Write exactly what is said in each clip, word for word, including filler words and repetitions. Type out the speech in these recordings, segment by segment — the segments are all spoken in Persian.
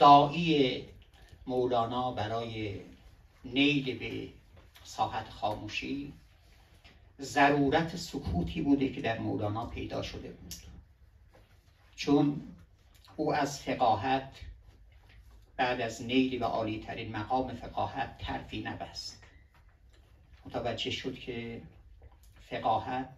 داعی مولانا برای نیل به ساحت خاموشی ضرورت سکوتی بوده که در مولانا پیدا شده بود، چون او از فقاهت بعد از نیل به عالی ترین مقام فقاهت طرفی نبست. متوجه شد که فقاهت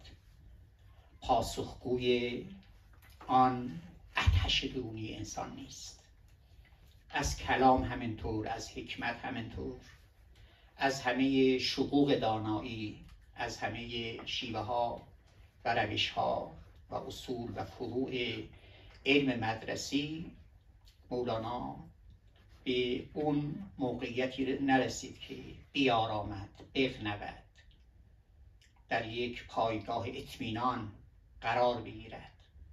پاسخگوی آن آتش درونی انسان نیست. از کلام همینطور، از حکمت همینطور، از همه شقوق دانایی، از همه شیوه ها و روش ها و اصول و فروع علم مدرسی، مولانا به اون موقعیتی نرسید که بیارامد، بغنود، در یک پایگاه اطمینان قرار بگیرد.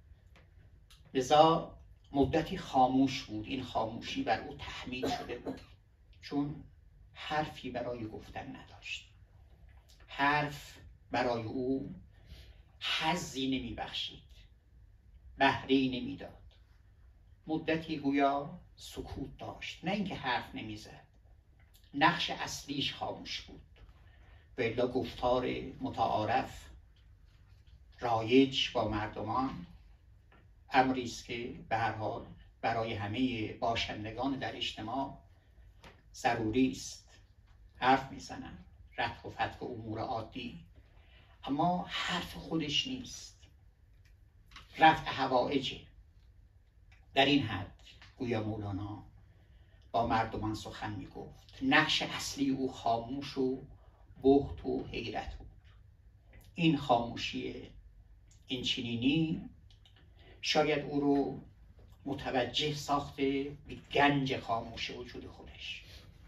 لذا مدتی خاموش بود. این خاموشی بر او تحمیل شده بود، چون حرفی برای گفتن نداشت. حرف برای او حظی نمی بخشید، بهره‌ای نمی داد. مدتی گویا سکوت داشت، نه اینکه حرف نمی زد، نقش اصلیش خاموش بود. و الا گفتار متعارف رایج با مردمان امری است که به هر حال برای همه باشندگان در اجتماع ضروری است. حرف میزنن، رفع و فتح امور عادی، اما حرف خودش نیست، رفع حوائجه. در این حد گویا مولانا با مردمان سخن میگفت. نقش اصلی او خاموش و بهت و حیرت بود. این خاموشی این چنینی شاید او رو متوجه ساخته به گنج خاموش وجود خودش.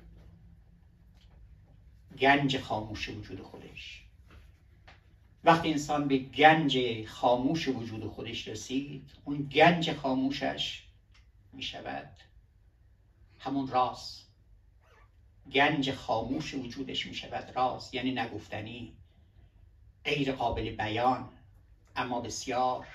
گنج خاموش وجود خودش. وقتی انسان به گنج خاموش وجود خودش رسید، اون گنج خاموشش می شود همون راز. گنج خاموش وجودش می شود راز، یعنی نگفتنی، غیر قابل بیان، اما بسیار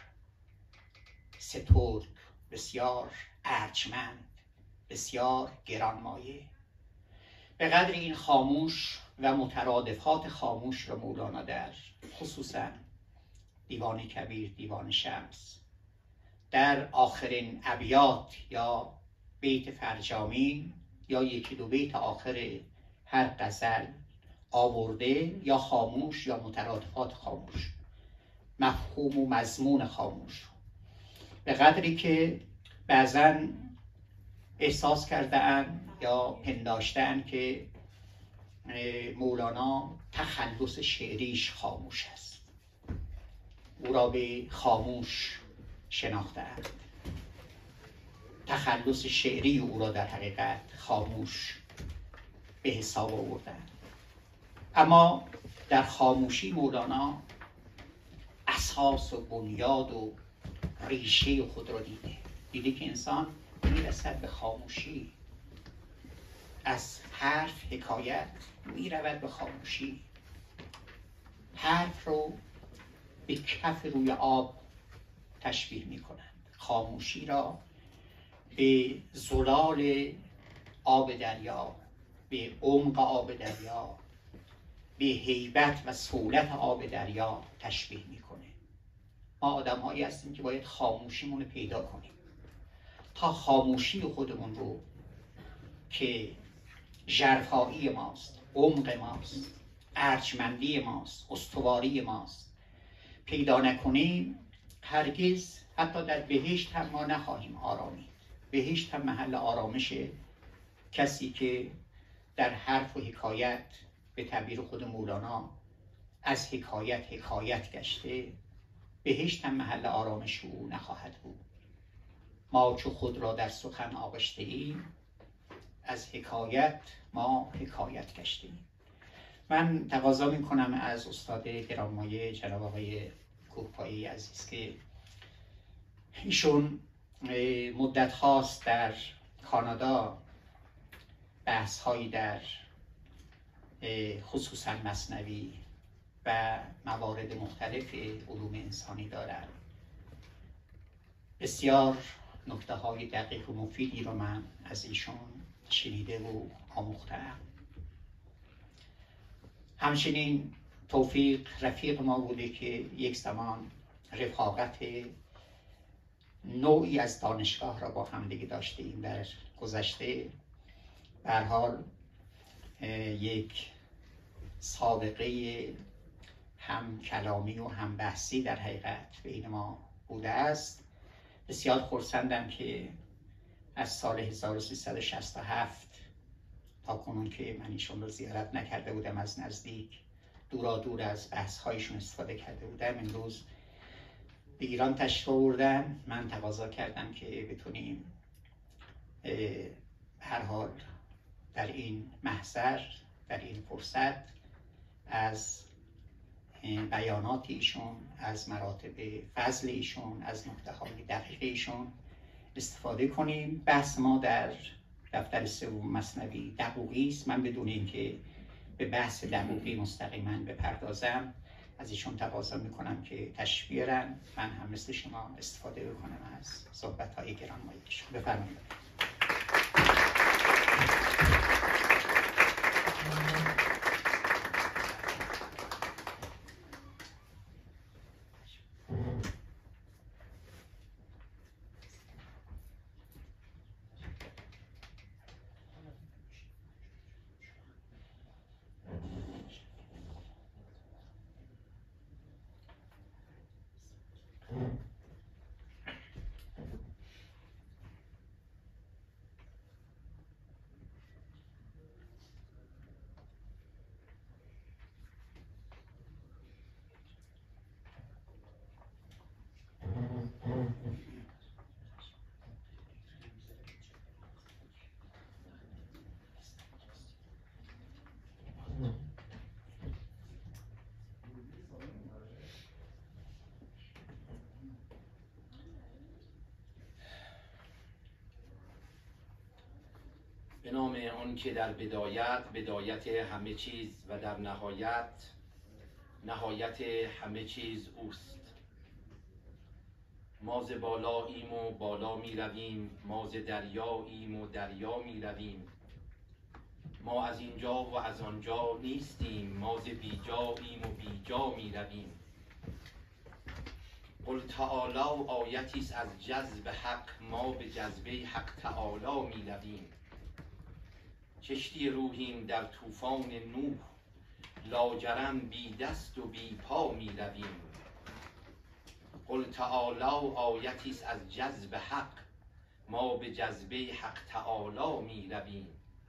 سترگ، بسیار ارجمند، بسیار گرانمایه. به قدر این خاموش و مترادفات خاموش را مولانا در خصوصا دیوان کبیر، دیوان شمس، در آخرین ابیات یا بیت فرجامین یا یکی دو بیت آخر هر غزل آورده، یا خاموش یا مترادفات خاموش، مفهوم و مضمون خاموش. به قدری که بعضا احساس کرده‌اند یا پنداشته‌اند که مولانا تخلص شعریش خاموش است، او را به خاموش شناخته‌اند. تخلص شعری او را در حقیقت خاموش به حساب آوردند. اما در خاموشی مولانا اساس و بنیاد و ریشه خود را دیده. دیده که انسان میرسد به خاموشی، از حرف حکایت میرود به خاموشی. حرف رو به کف روی آب تشبیه میکنند، خاموشی را به زلال آب دریا، به عمق آب دریا، به هیبت و سهولت آب دریا تشبیه میکنه. ما آدم هایی هستیم که باید خاموشیمون رو پیدا کنیم تا خاموشی خودمون رو که ژرفایی ماست، عمق ماست، ارجمندی ماست، استواری ماست پیدا نکنیم، هرگز حتی در بهشت هم ما نخواهیم آرامید. بهشت هم محل آرامش کسی که در حرف و حکایت به تعبیر خود مولانا از حکایت حکایت گشته، بهشت هم محل آرامش او نخواهد بود. ما چو خود را در سخن آغشته ایم، از حکایت ما حکایت گشته ایم. من تقاضا می کنم از استاد گرانمایه جناب آقای کوهپایی عزیز که ایشون مدت هاست در کانادا بحث هایی در خصوصا مثنوی و موارد مختلف علوم انسانی دارند. بسیار نکته های دقیق و مفیدی رو من از ایشون شنیده و آموختم. همچنین توفیق رفیق ما بوده که یک زمان رفاقت نوعی از دانشگاه را با هم دیگه داشتیم در گذشته. به هر حال یک سابقه هم کلامی و هم بحثی در حقیقت بین ما بوده است. بسیار خرسندم که از سال هزار و سیصد و شصت و هفت تا کنون که من ایشون رو زیارت نکرده بودم، از نزدیک دورا دور از بحث هایشون استفاده کرده بودم، امروز به ایران تشریف آوردن. من تقاضا کردم که بتونیم هر حال در این محضر، در این فرصت، از بیانات ایشون، از مراتب فضل ایشون، از نکته های دقیق ایشون استفاده کنیم. بحث ما در دفتر سوم مثنوی دقوقی است. من بدون اینکه به بحث دقوقی مستقیما بپردازم از ایشون تقاضا میکنم که تشریف بیارن، من هم مثل شما استفاده بکنم از صحبت های گرانمایه‌شون. بفرمایید. به نام آن که در بدایت بدایت همه چیز و در نهایت نهایت همه چیز اوست. ما ز بالاییم و بالا می رویم، ما ز دریاییم و دریا می رویم. ما از اینجا و از آنجا نیستیم، ما ز بیجاییم و بیجا می رویم. قل تعالی آیتی است از جذب حق، ما به جذبه حق تعالی می رویم. کشتی روحیم در طوفان نوح، لاجرم بی دست و بی پا می رویم. قل تعالی آیتی است از جذب حق، ما به جذبه حق تعالی می رویم.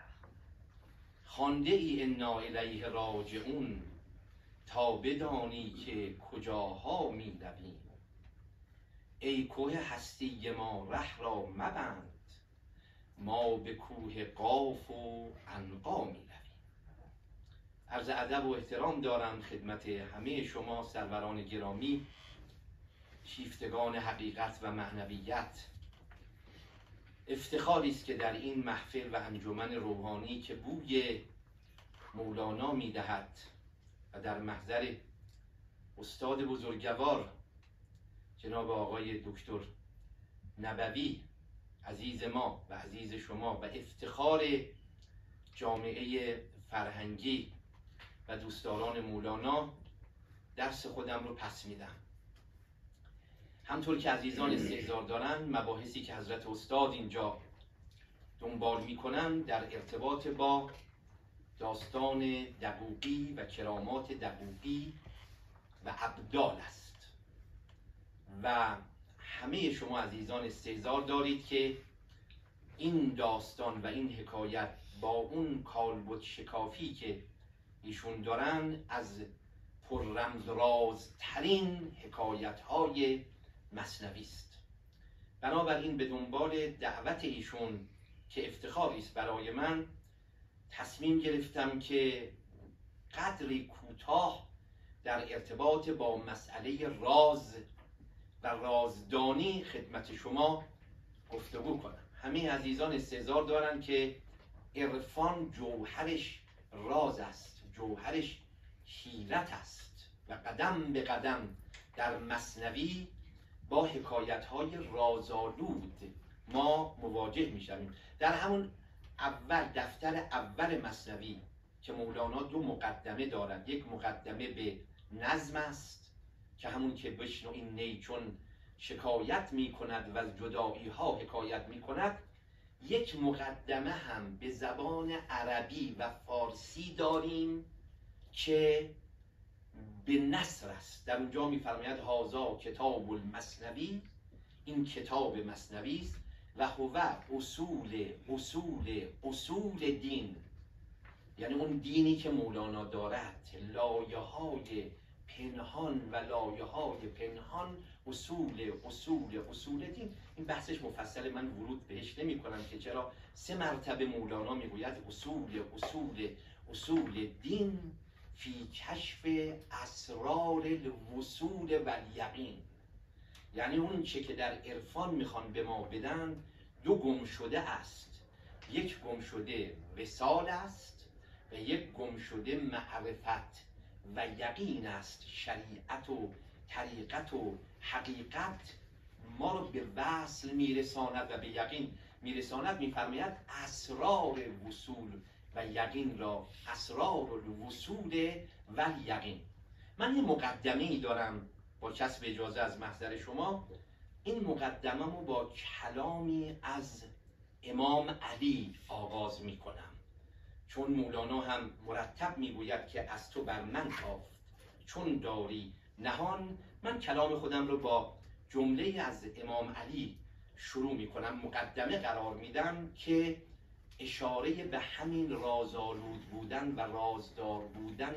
خوانده ای انا الیه راجعون، تا بدانی که کجاها می رویم. ای کوه هستی ما ره را مبند، ما به کوه قاف و عنقا می رویم. عرض ادب و احترام دارم خدمت همه شما سروران گرامی، شیفتگان حقیقت و معنویت. افتخاری است که در این محفل و انجمن روحانی که بوی مولانا می دهد و در محضر استاد بزرگوار جناب آقای دکتر نبوی عزیز ما و عزیز شما و افتخار جامعه فرهنگی و دوستداران مولانا درس خودم رو پس میدم. همطور که عزیزان استحضار دارن، مباحثی که حضرت استاد اینجا دنبال میکنن در ارتباط با داستان دقوقی و کرامات دقوقی و ابدال است و همه شما عزیزان استحضار دارید که این داستان و این حکایت با اون کالبد شکافی که ایشون دارن از پر رمز رازترین حکایت های مثنوی است. بنابراین به دنبال دعوت ایشون که افتخاری است برای من، تصمیم گرفتم که قدری کوتاه در ارتباط با مسئله راز و رازدانی خدمت شما گفتگو کنم. همه عزیزان استحضار دارن که عرفان جوهرش راز است، جوهرش حیرت است و قدم به قدم در مثنوی با حکایت‌های رازآلود ما مواجه میشویم. در همون اول دفتر اول مثنوی که مولانا دو مقدمه دارد، یک مقدمه به نظم است که همون که بشنو این نی چون شکایت می کند و از جدایی ها حکایت می کند، یک مقدمه هم به زبان عربی و فارسی داریم که به نثر است. در اونجا می‌فرماید هازا کتاب المثنوی، این کتاب مثنوی است و هو اصول اصول اصول دین، یعنی اون دینی که مولانا دارد، لایه های پنهان و لایه های پنهان، اصول اصول اصول دین. این بحثش مفصل، من ورود بهش نمی کنم که چرا سه مرتبه مولانا میگوید اصول اصول اصول دین فی کشف اسرار الوصول و الیقین. یعنی اون چه که در عرفان میخوان به ما بدن دو گم شده است، یک گم شده وصال است و یک گم شده معرفت و یقین است. شریعت و طریقت و حقیقت ما رو به وصل میرساند و به یقین میرساند. میفرماید اسرار وصول و یقین را، اسرار الوصول و یقین. من یه مقدمه ای دارم با کسب اجازه از محضر شما. این مقدمه رو با کلامی از امام علی آغاز می کنم، چون مولانا هم مرتب میگوید که از تو بر من تافت چون داری نهان. من کلام خودم رو با جمله از امام علی شروع می کنم، مقدمه قرار میدم که اشاره به همین رازآلود بودن و رازدار بودن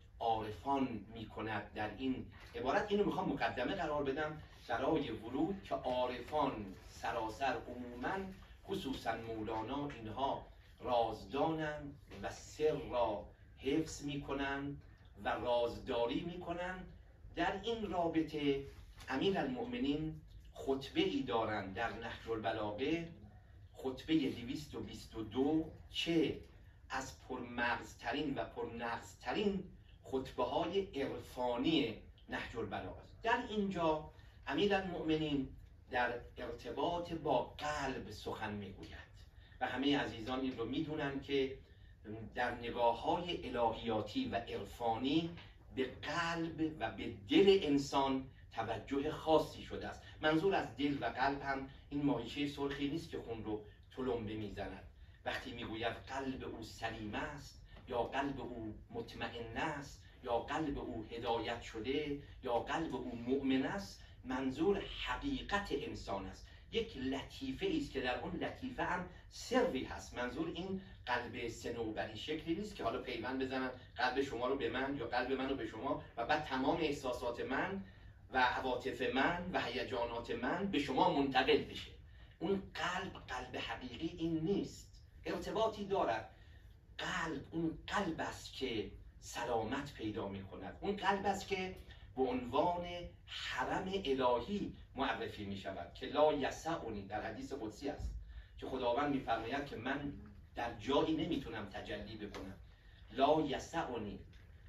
عارفان می کند در این عبارت. اینو میخوام مقدمه قرار بدم برای ورود که عارفان سراسر عموما، خصوصا مولانا، اینها رازدانند و سر را حفظ میکنند و رازداری میکنند. در این رابطه امیرالمؤمنین خطبه ای دارند در نهج البلاغه، خطبه دویست و بیست و دو، که از پرمغزترین و پرنغزترین خطبه های عرفانی نهج البلاغه است. در اینجا امیرالمؤمنین در ارتباط با قلب سخن میگوید و همه عزیزان این رو میدونن که در نگاه های الهیاتی و عرفانی به قلب و به دل انسان توجه خاصی شده است. منظور از دل و قلب هم این ماهیچه سرخی نیست که خون رو تلمبه میزند. وقتی میگوید قلب او سلیم است، یا قلب او مطمئن است، یا قلب او هدایت شده، یا قلب او مؤمن است، منظور حقیقت انسان است. یک لطیفه است که در اون لطیفه هم سری هست. منظور این قلب صنوبری شکلی نیست که حالا پیوند بزنن قلب شما رو به من یا قلب من رو به شما و بعد تمام احساسات من و عواطف من و هیجانات من به شما منتقل بشه. اون قلب قلب حقیقی این نیست. ارتباطی دارد. قلب اون قلب است که سلامت پیدا می کند. اون قلب است که به عنوان حرم الهی معرفی می شود که لا یسعنی، در حدیث قدسی است که خداوند می فرماید که من در جایی نمیتونم تجلی بکنم. لا یسعنی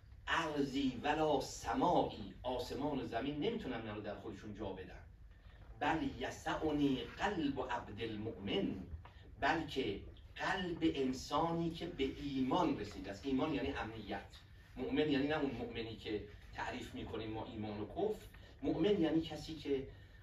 ارضی ولا سمایی، آسمان و زمین نمیتونم منو در خودشون جا بدن. بل یسعنی قلب عبد المؤمن، بلکه قلب انسانی که به ایمان رسیده است. ایمان یعنی امنیت. مؤمن یعنی نه اون مؤمنی که تعریف میکنیم ما ایمان و کفر. مؤمن یعنی کسی که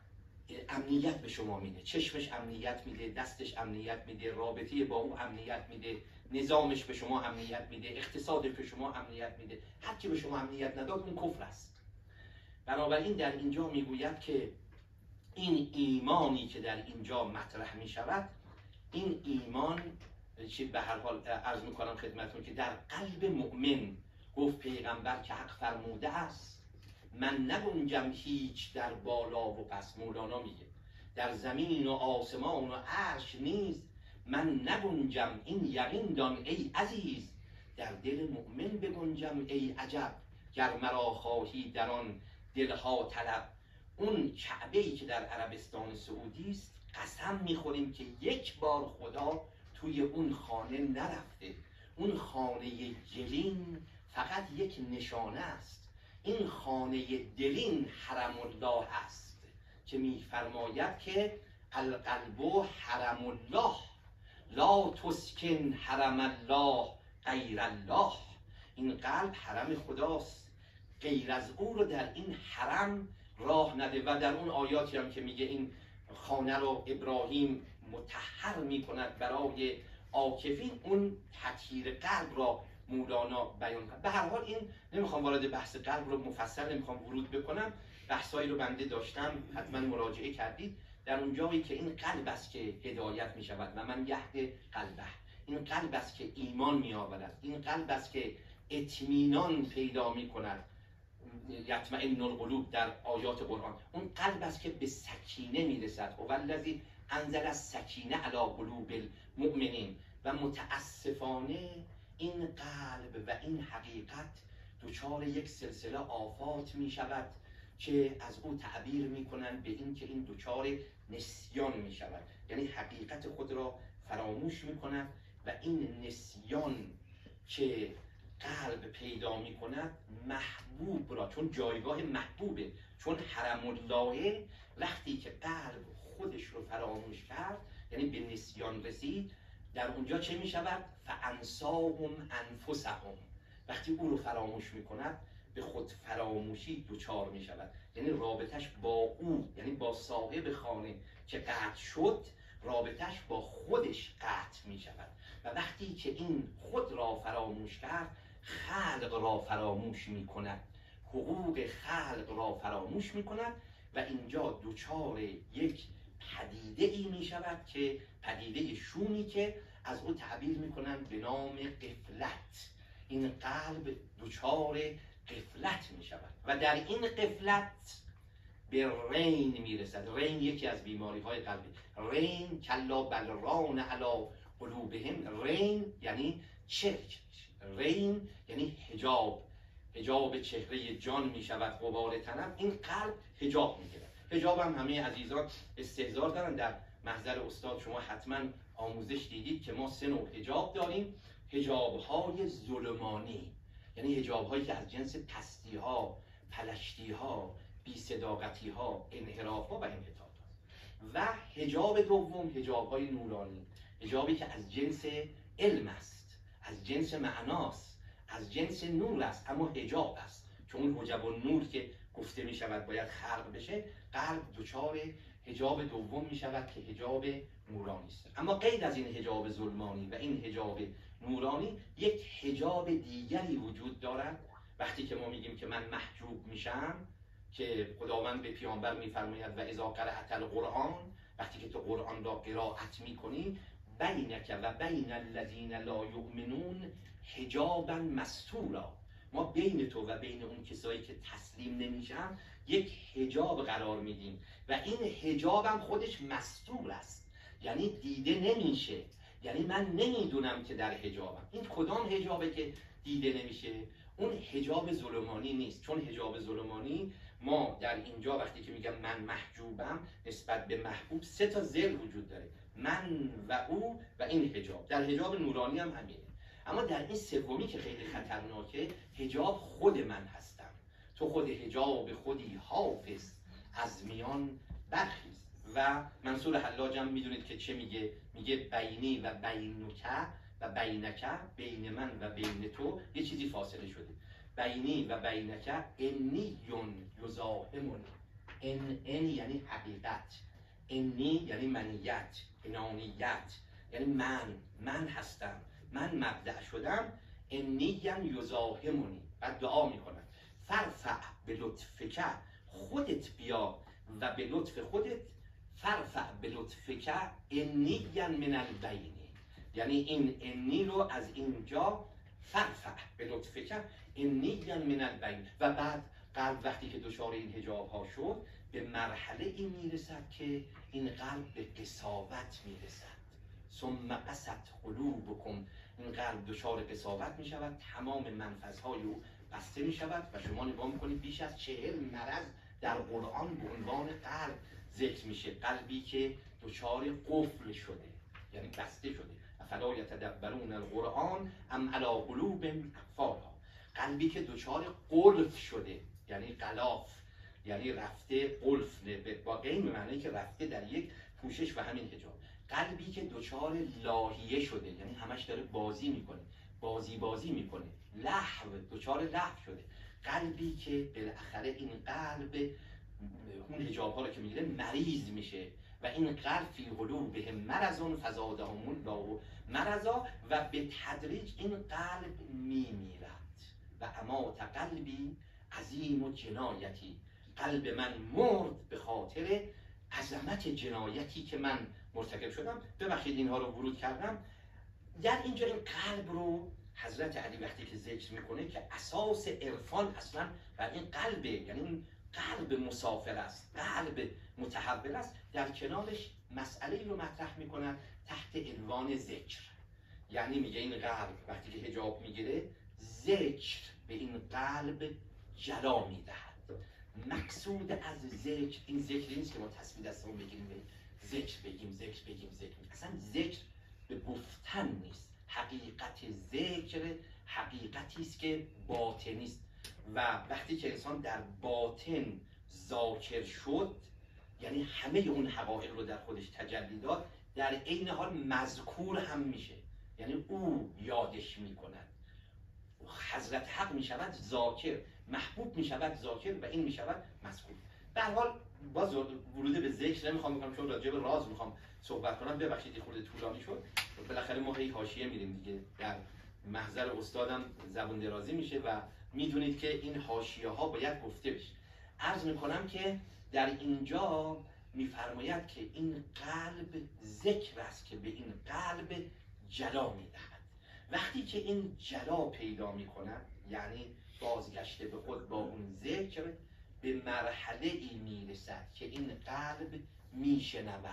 امنیت به شما میده، چشمش امنیت میده، دستش امنیت میده، رابطه با او امنیت میده، نظامش به شما امنیت میده، اقتصادش به شما امنیت میده. هر کی به شما امنیت نداد اون کفر است. بنابراین در اینجا میگوید که این ایمانی که در اینجا مطرح میشود، این ایمان چه به هر حال عرض میکنم خدمتتون که در قلب مؤمن، گفت پیغمبر که حق فرموده است من نگنجم هیچ در بالا و پس. مولانا میگه در زمین و آسمان و عرش نیست من نگنجم، این یقین دان ای عزیز، در دل مؤمن بگنجم ای عجب، گر مرا خواهی در آن دلها طلب. اون کعبه ای که در عربستان سعودی است، قسم میخوریم که یک بار خدا توی اون خانه نرفته. اون خانه گلین فقط یک نشانه است. این خانه دلین حرم الله است که میفرماید که القلب حرم الله لا تسکن حرم الله غیر الله. این قلب حرم خداست، غیر از او رو در این حرم راه نده. و در اون آیاتی هم که میگه این خانه رو ابراهیم مطهر میکند برای عاکفین، اون تطهیر قلب را مولانا بیان کرد. به هر حال این نمیخوام وارد بحث قلب رو مفصل نمیخوام ورود بکنم، بحثایی رو بنده داشتم، حتما مراجعه کردید. در اون جایی که این قلب است که هدایت میشود و من یهد قلبه، این قلب است که ایمان میآورد، این قلب است که اطمینان پیدا میکند، یطمئن القلوب در آیات قرآن. اون قلب است که به سکینه میرسد. هو الذی انزل السکینه علی قلوب المؤمنین. و متاسفانه این قلب و این حقیقت دچار یک سلسله آفات می شود که از او تعبیر می کنند به این که این دچار نسیان می شود، یعنی حقیقت خود را فراموش می کند و این نسیان که قلب پیدا می کند محبوب را، چون جایگاه محبوبه، چون حرم الله، وقتی که قلب خودش رو فراموش کرد یعنی به نسیان رسید، در اونجا چه می شود؟ فانساهم انفسهم. وقتی او رو فراموش می کند به خود فراموشی دوچار می شود، یعنی رابطش با او، یعنی با صاحب خانه که قطع شد، رابطش با خودش قطع می شود. و وقتی که این خود را فراموش کرد، خلق را فراموش می کند، حقوق خلق را فراموش می کند و اینجا دوچار یک پدیده ای می شود که پدیده شومی که از او تعبیر می کنند به نام غفلت. این قلب دوچار غفلت می شود و در این غفلت به رین می رسد. رین یکی از بیماری های قلبی. رین کلا بل ران علی قلوبهم. رین یعنی چرک، رین یعنی حجاب، حجاب چهره جان می شود غبار تنم. این قلب حجاب می گیرد. حجاب هم همه عزیزان استحضار دارن. در محضر استاد شما حتما آموزش دیدید که ما سه نوع حجاب داریم. حجاب های ظلمانی، یعنی حجاب هایی که از جنس پستی ها، پلشتی ها، بی صداقتی ها، انحراف ها و انحطاط هاست. و حجاب دوم حجاب های نورانی، حجابی که از جنس علم است، از جنس معناست، از جنس نور است، اما حجاب است. چون اون حجاب و نور که گفته می شود باید خلق بشه، قلب دچار حجاب دوم می شود که حجاب نورانی است. اما غیر از این حجاب ظلمانی و این حجاب نورانی، یک حجاب دیگری وجود دارد. وقتی که ما میگیم که من محجوب میشم، که خداوند به پیامبر میفرماید و اذا قرأت القرآن، وقتی که تو قرآن را قرائت میکنی، بینک و بین الذین لا یؤمنون حجابا مستورا، ما بین تو و بین اون کسایی که تسلیم نمیشن یک حجاب قرار میدیم و این حجاب هم خودش مستور است، یعنی دیده نمیشه، یعنی من نمیدونم که در حجابم. این کدام حجابه که دیده نمیشه؟ اون حجاب ظلمانی نیست. چون حجاب ظلمانی، ما در اینجا وقتی که میگم من محجوبم نسبت به محبوب، سه تا ذل وجود داره، من و او و این حجاب. در حجاب نورانی هم همینه. اما در این سومی که خیلی خطرناکه، حجاب خود من هستم. تو خود حجاب خودی حافظ، از میان برخیز. و منصور حلاج هم میدونید که چه میگه؟ میگه بینی و بینک و بینک، بین من و بین تو یه چیزی فاصله شده. بینی و بینک انی یزاحمون. ان ان یعنی حقیقت، انی یعنی منیت، انانیت، یعنی من من هستم، من مبدأ شدم. انی یزاحمونی. بعد دعا میکنن فرفع به لطفک، خودت بیا و به لطف خودت، فرفع به لطفک انی من البین، یعنی این انی رو از اینجا فرفع به لطفک انی من البین. و بعد قلب وقتی که دچار این حجاب ها شد، به مرحله این میرسد که این قلب به قساوت میرسد. ثم قست قلوبکم، این قلب دچار قساوت می شود، تمام منفذهای او بسته می شود و شما نگاه میکنید بیش از چهل مرض در قرآن به عنوان قلب ذکر میشه. قلبی که دچار قفل شده، یعنی بسته شده. افلا یتدبرون القرآن ام علی قلوب اقفالها. قلبی که دچار قلف شده، یعنی غلاف، یعنی رفته قلف، با این معنی که رفته در یک پوشش و همین حجاب. قلبی که دچار لاهیه شده، یعنی همش داره بازی میکنه، بازی بازی میکنه، لهو، دچار لهو شده. قلبی که بالاخره این قلب اون حجاب ها رو که میگیره مریض میشه و این قلب فی قلوبهم مرض فزادهم الله مرضا و به تدریج این قلب میمیرد. و امات قلبی عظیم و جنایتی، قلب من مرد به خاطر عظمت جنایتی که من مرتکب شدم. ببخشید اینها رو ورود کردم. در اینجا این قلب رو حضرت علی وقتی که ذکر میکنه که اساس عرفان اصلا بر این قلبه، یعنی این قلب مسافر است، قلب متحول است، در کنارش مسئله رو مطرح میکنن تحت عنوان ذکر. یعنی میگه این قلب وقتی که حجاب میگیره، ذکر به این قلب جلا میدهد. مقصود از ذکر این ذکری نیست که ما تسبیح دستمون بگیریم ذکر بگیم ذکر بگیم ذکر بگیم. اصلا ذکر به گفتن نیست. حقیقت ذکر حقیقتی است که باطنی است و وقتی که انسان در باطن ذاکر شد، یعنی همه اون حقایق رو در خودش تجلی داد، در عین حال مذکور هم میشه، یعنی او یادش میکند. حضرت حق میشود ذاکر، محبوب میشود ذاکر و این میشود مذکور. به هر حال باز ورود به ذکر نمیخوام بکنم چون راجع به راز میخوام صحبت کنم. ببخشید این خورده طولانی شد. بالاخره ما هی حاشیه میریم دیگه، در محضر استادم زبون درازی میشه و میدونید که این حاشیه ها باید گفته بشه. عرض میکنم که در اینجا میفرماید که این قلب ذکر است که به این قلب جلا میدهد. وقتی که این جلا پیدا میکند، یعنی بازگشته به خود با اون ذکر، به مرحله ای میرسد که این قلب میشنود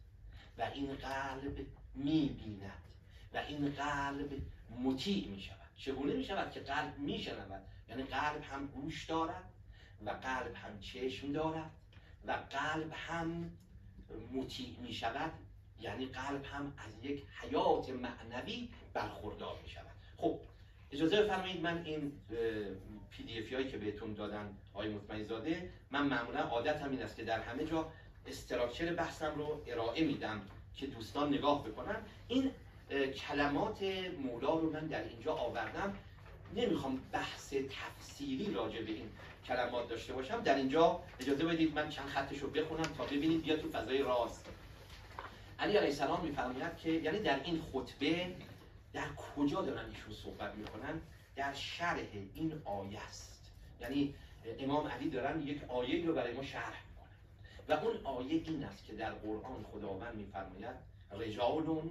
و این قلب میبیند و این قلب مطیع میشود. چگونه میشود که قلب میشنود؟ یعنی قلب هم گوش دارد و قلب هم چشم دارد و قلب هم مطیع میشود، یعنی قلب هم از یک حیات معنوی برخوردار میشود. خب اجازه بفرمایید من این پی دی افی هایی که بهتون دادن آقای مطمئن زاده، من معمولا عادت هم این است که در همه جا استراکچر بحثم رو ارائه میدم که دوستان نگاه بکنن. این کلمات مولا رو من در اینجا آوردم، نمیخوام بحث تفسیری راجع به این کلمات داشته باشم. در اینجا اجازه بدید من چند خطش رو بخونم تا ببینید بیا تو فضای راست. علی علیه السلام میفرماید که یعنی در این خطبه در کجا دارن ایشون صحبت میکنن؟ در شرح این آیه است. یعنی امام علی دارن یک آیه رو برای ما شرح میکنن و اون آیه این است که در قرآن خداوند میفرماید رجال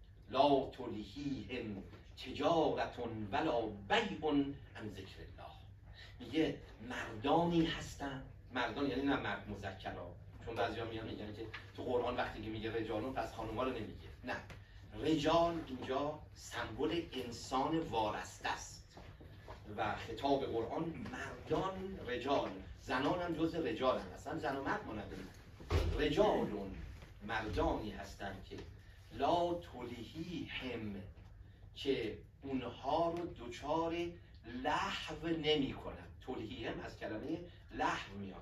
لا تلهیهم تجارت ولا بیع عن ذکر الله. میگه مردانی هستن، مردان یعنی نه مرد مذکرا، چون بعضیا میان میگن که تو قرآن وقتی که میگه رجالون پس خانوما رو نمیگه. نه، رجال اینجا سمبل انسان وارسته است و خطاب قرآن مردان رجال، زنان هم جز رجال هم هستن، زن و مرد ما نداریم. رجالون مردانی هستند که لا تلهیهم، که اونها رو دوچار لهو نمی کنند. تلهیهم از کلمه لهو میاد.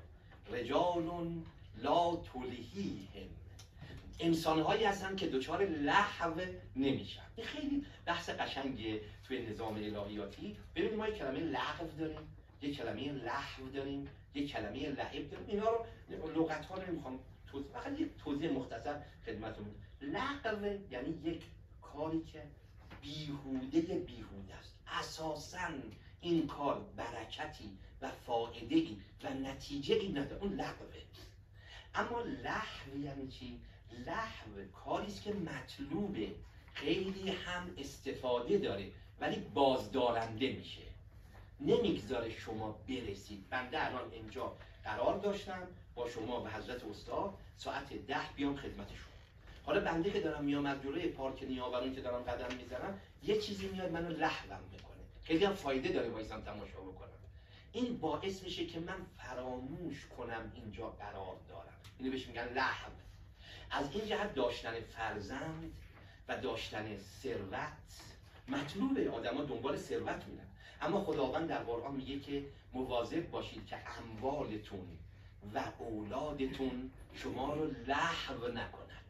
رجالون لا تلهیهم، انسان‌هایی هستن که دوچار لهو نمیشن. این خیلی بحث قشنگیه توی نظام الهیاتی. ببینید ما یک کلمه لغو داریم، یک کلمه لهو داریم، یک کلمه لعب داریم. اینا رو لغت‌ها رو نمیخوام توضیح، فقط یک توضیح مختصر خدمتتون. لغو یعنی یک کاری که بیهوده بیهوده است. اساساً این کار برکتی و فایده‌ای و نتیجه‌ای نداره، اون لغوه. اما لهو یعنی چی؟ لهو کاری است که مطلوبه، خیلی هم استفاده داره ولی بازدارنده میشه، نمیگذاره شما برسید. بنده الان اینجا قرار داشتم با شما و حضرت استاد ساعت ده بیام خدمت شما. حالا بنده که دارم میام از جلوی پارک نیاورون که دارم قدم میزنم، یه چیزی میاد منو لهوم میکنه، خیلی هم فایده داره وایسم تماشا بکنم. این باعث میشه که من فراموش کنم اینجا قرار دارم. اینو بهش میگن لهو. از این جهت داشتن فرزند و داشتن ثروت مطلوبه، آدما دنبال ثروت میرن، اما خداوند در قرآن میگه که مواظب باشید که اموالتون و اولادتون شما رو لهو نکند.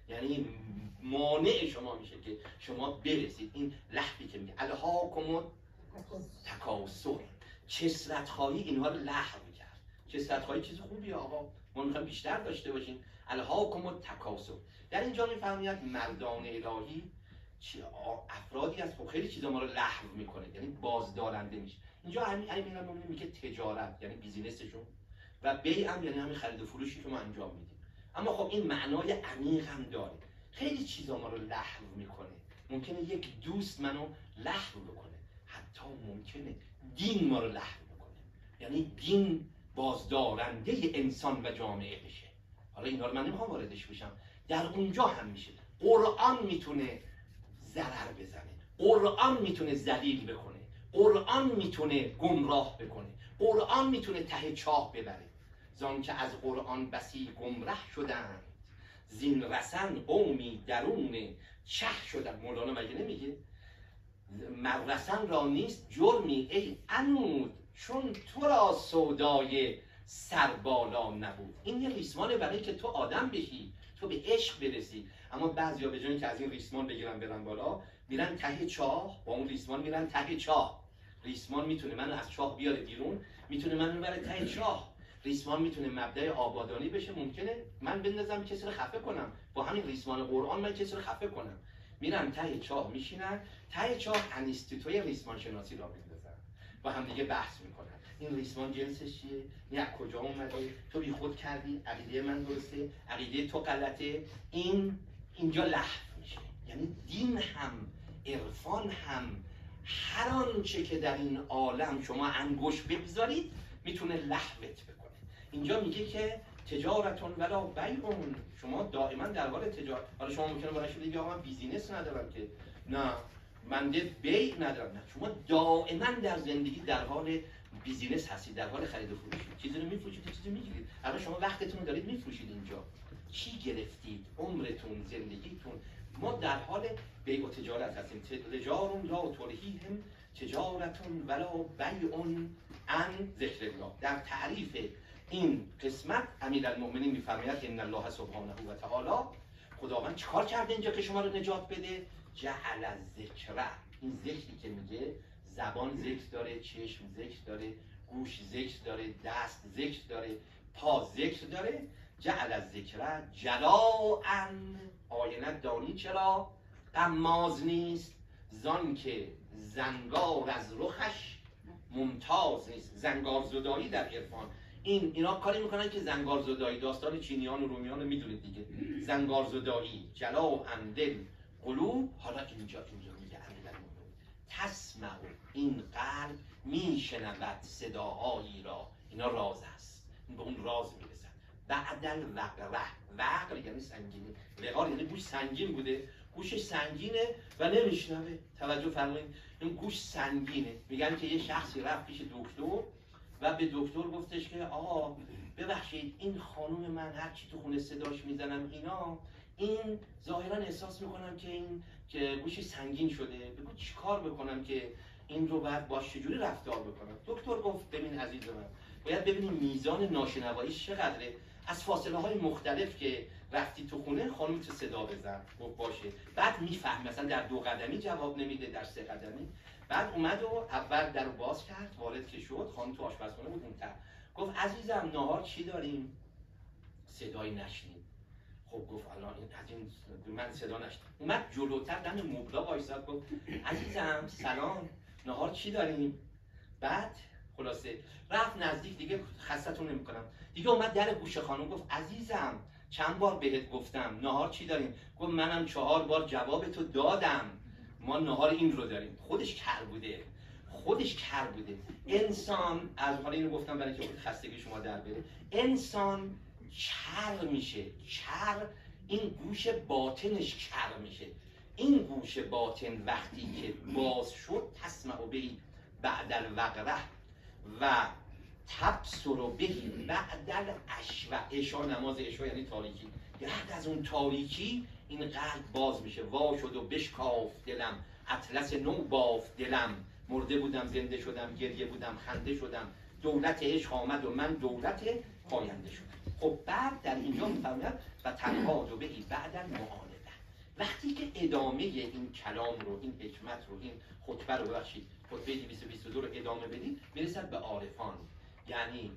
یعنی مانع شما میشه که شما برسید. این لحظی که میگه الهاکم تکاسر، کثرت خواهی اینها رو لحو کرد. کثرت خواهی چیز خوبیه آقا، ما میخوایم بیشتر داشته باشیم. الهاکم تکاسر، در اینجا میفهمید مردان الهی افرادی از خب خیلی چیزا ما رو لحو میکنه، یعنی بازدارنده میشه. اینجا همین همین میگه تجارت یعنی بیزینسشون، و بیع هم یعنی همین خرید و فروشی که ما انجام میدیم. اما خب این معنای عمیق هم داره، خیلی چیزا ما رو لحو میکنه. ممکنه یک دوست منو لحو بکنه، حتی ممکنه دین ما رو لحو بکنه، یعنی دین بازدارنده انسان و جامعه بشه. حالا اینا رو من نمیخوام واردش بشم، در اونجا هم میشه. قرآن میتونه ضرر بزنه، قرآن میتونه ذلیل بکنه، قرآن میتونه گمراه بکنه، قرآن میتونه ته چاه ببره. زان که از قرآن بسی گمراه شدند، زین رسن قومی درون چه شدند. مولانا مگه نمیگه مرسن را نیست جرمی ای عنود، چون تو را سودای سربالا نبود. این یه ریسمانه برای که تو آدم بشی، تو به عشق برسی. اما بعضیا به جای که از این ریسمان بگیرن برن بالا، میرن ته چاه، با اون ریسمان میرن ته چاه. ریسمان میتونه منو از چاه بیاره بیرون، میتونه منو ببره ته چاه. ریسمان میتونه مبدأ آبادانی بشه، ممکنه من بندازم کسی رو خفه کنم، با همین ریسمان قرآن من کسی رو خفه کنم. میرن ته چاه میشینن، ته چاه انستیتوی ریسمان شناسی را میندازن، با هم دیگه بحث میکنن. این ریسمان جنسش چیه؟ این از کجا اومده؟ تو بی خود کردی، عقیده من درسته، عقیده تو غلطه. این اینجا لحو میشه. یعنی دین هم، عرفان هم، هر آنچه که در این عالم شما انگشت بگذارید میتونه لحوت بکنه. اینجا میگه که تجارتون ولا بیعون، شما دائما در حال تجارت. حالا شما ممکنه بلند شید بگید آقا من بیزینس ندارم که، نه من بیع ندارم، نه شما دائما در زندگی در حال بیزینس هستید، در حال خرید و فروش. چیزی رو میفروشید، چیزی میگیرید. الان شما وقتتون رو دارید میفروشید اینجا. چی گرفتید؟ عمرتون، زندگیتون. ما در حال بیع و تجارت هستیم. تجارون لا تلهیهم تجارتون ولا بیعون عن ذکر الله. در تعریف این قسمت امیرالمؤمنین میفرماید ان الله سبحانه و تعالی، خداوند چیکار کرده اینجا که شما رو نجات بده؟ جعل الذکر. این ذکری که میگه، زبان ذکر داره، چشم ذکر داره، گوش ذکر داره، دست ذکر داره، پا ذکر داره. جعل الذکر جلاء، آینه دانی چرا غماز نیست؟ زان که زنگار از رخش ممتاز نیست. زنگار زدایی در عرفان، این اینا کاری میکنن که زنگار زدایی، داستان چینیان و رومیان رو میدونید دیگه. زنگار زدایی جلاء دل قلوب. حالا اینجا اینجا میگه امیرالمؤمنین تسمع، این قلب میشنود صداهایی را. اینا راز است، به اون راز میرسن. بعد الوقره، وقر یعنی سنگینی، وقار یعنی گوش سنگین بوده، گوشش سنگینه و نمیشنوه. توجه فرمایید، این گوش سنگینه. میگن که یه شخصی رفت پیش دکتر و به دکتر گفتش که آقا ببخشید این خانم من هر چی تو خونه صداش میزنم اینا، این ظاهرا احساس میکنم که این که گوشش سنگین شده، بگو چیکار بکنم که این رو بعد باش چجوری رفتار بکنم؟ دکتر گفت ببین عزیز من، باید ببینیم میزان ناشنواییش چقدره. از فاصله های مختلف که رفتی تو خونه خانم تو صدا بزن. گفت باشه. بعد میفهم مثلا در دو قدمی جواب نمیده، در سه قدمی. بعد اومد و اول در رو باز کرد، وارد که شد، خانم تو آشپزخونه بود اونتر. گفت عزیزم نهار چی داریم؟ صدایی نشنید. خب گفت الان این از این من صدا نشنید. اومد جلوتر دم مبلا وایساد، گفت عزیزم سلام، نهار چی داریم؟ بعد خلاصه رفت نزدیک، دیگه خستتون نمی‌کنم. دیگه اومد در گوش خانم گفت عزیزم چند بار بهت گفتم نهار چی داریم؟ گفت منم چهار بار جواب تو دادم، ما نهار این رو داریم. خودش کر بوده، خودش کر بوده. انسان، از حالا اینو گفتم برای که خستگی شما در بره، انسان کر میشه. کر، این گوش باطنش کر میشه. این گوش باطن وقتی که باز شد، تسمع بهی بعد الوقره و تبصر بهی بعد العشوه. عشا، نماز عشا یعنی تاریکی. بعد از اون تاریکی این قلب باز میشه. وا شد و بشکاف دلم، اطلس نو باف دلم. مرده بودم زنده شدم، گریه بودم خنده شدم. دولت عشق آمد و من دولت پاینده شدم. خب بعد در اینجا میفرماید و تنها بهی بعداً معانده. وقتی که ادامه این کلام رو، این حکمت رو، این خطبه رو ببخشید خطبه دویست و بیست و دو رو ادامه بدید، میرسد به عارفان. یعنی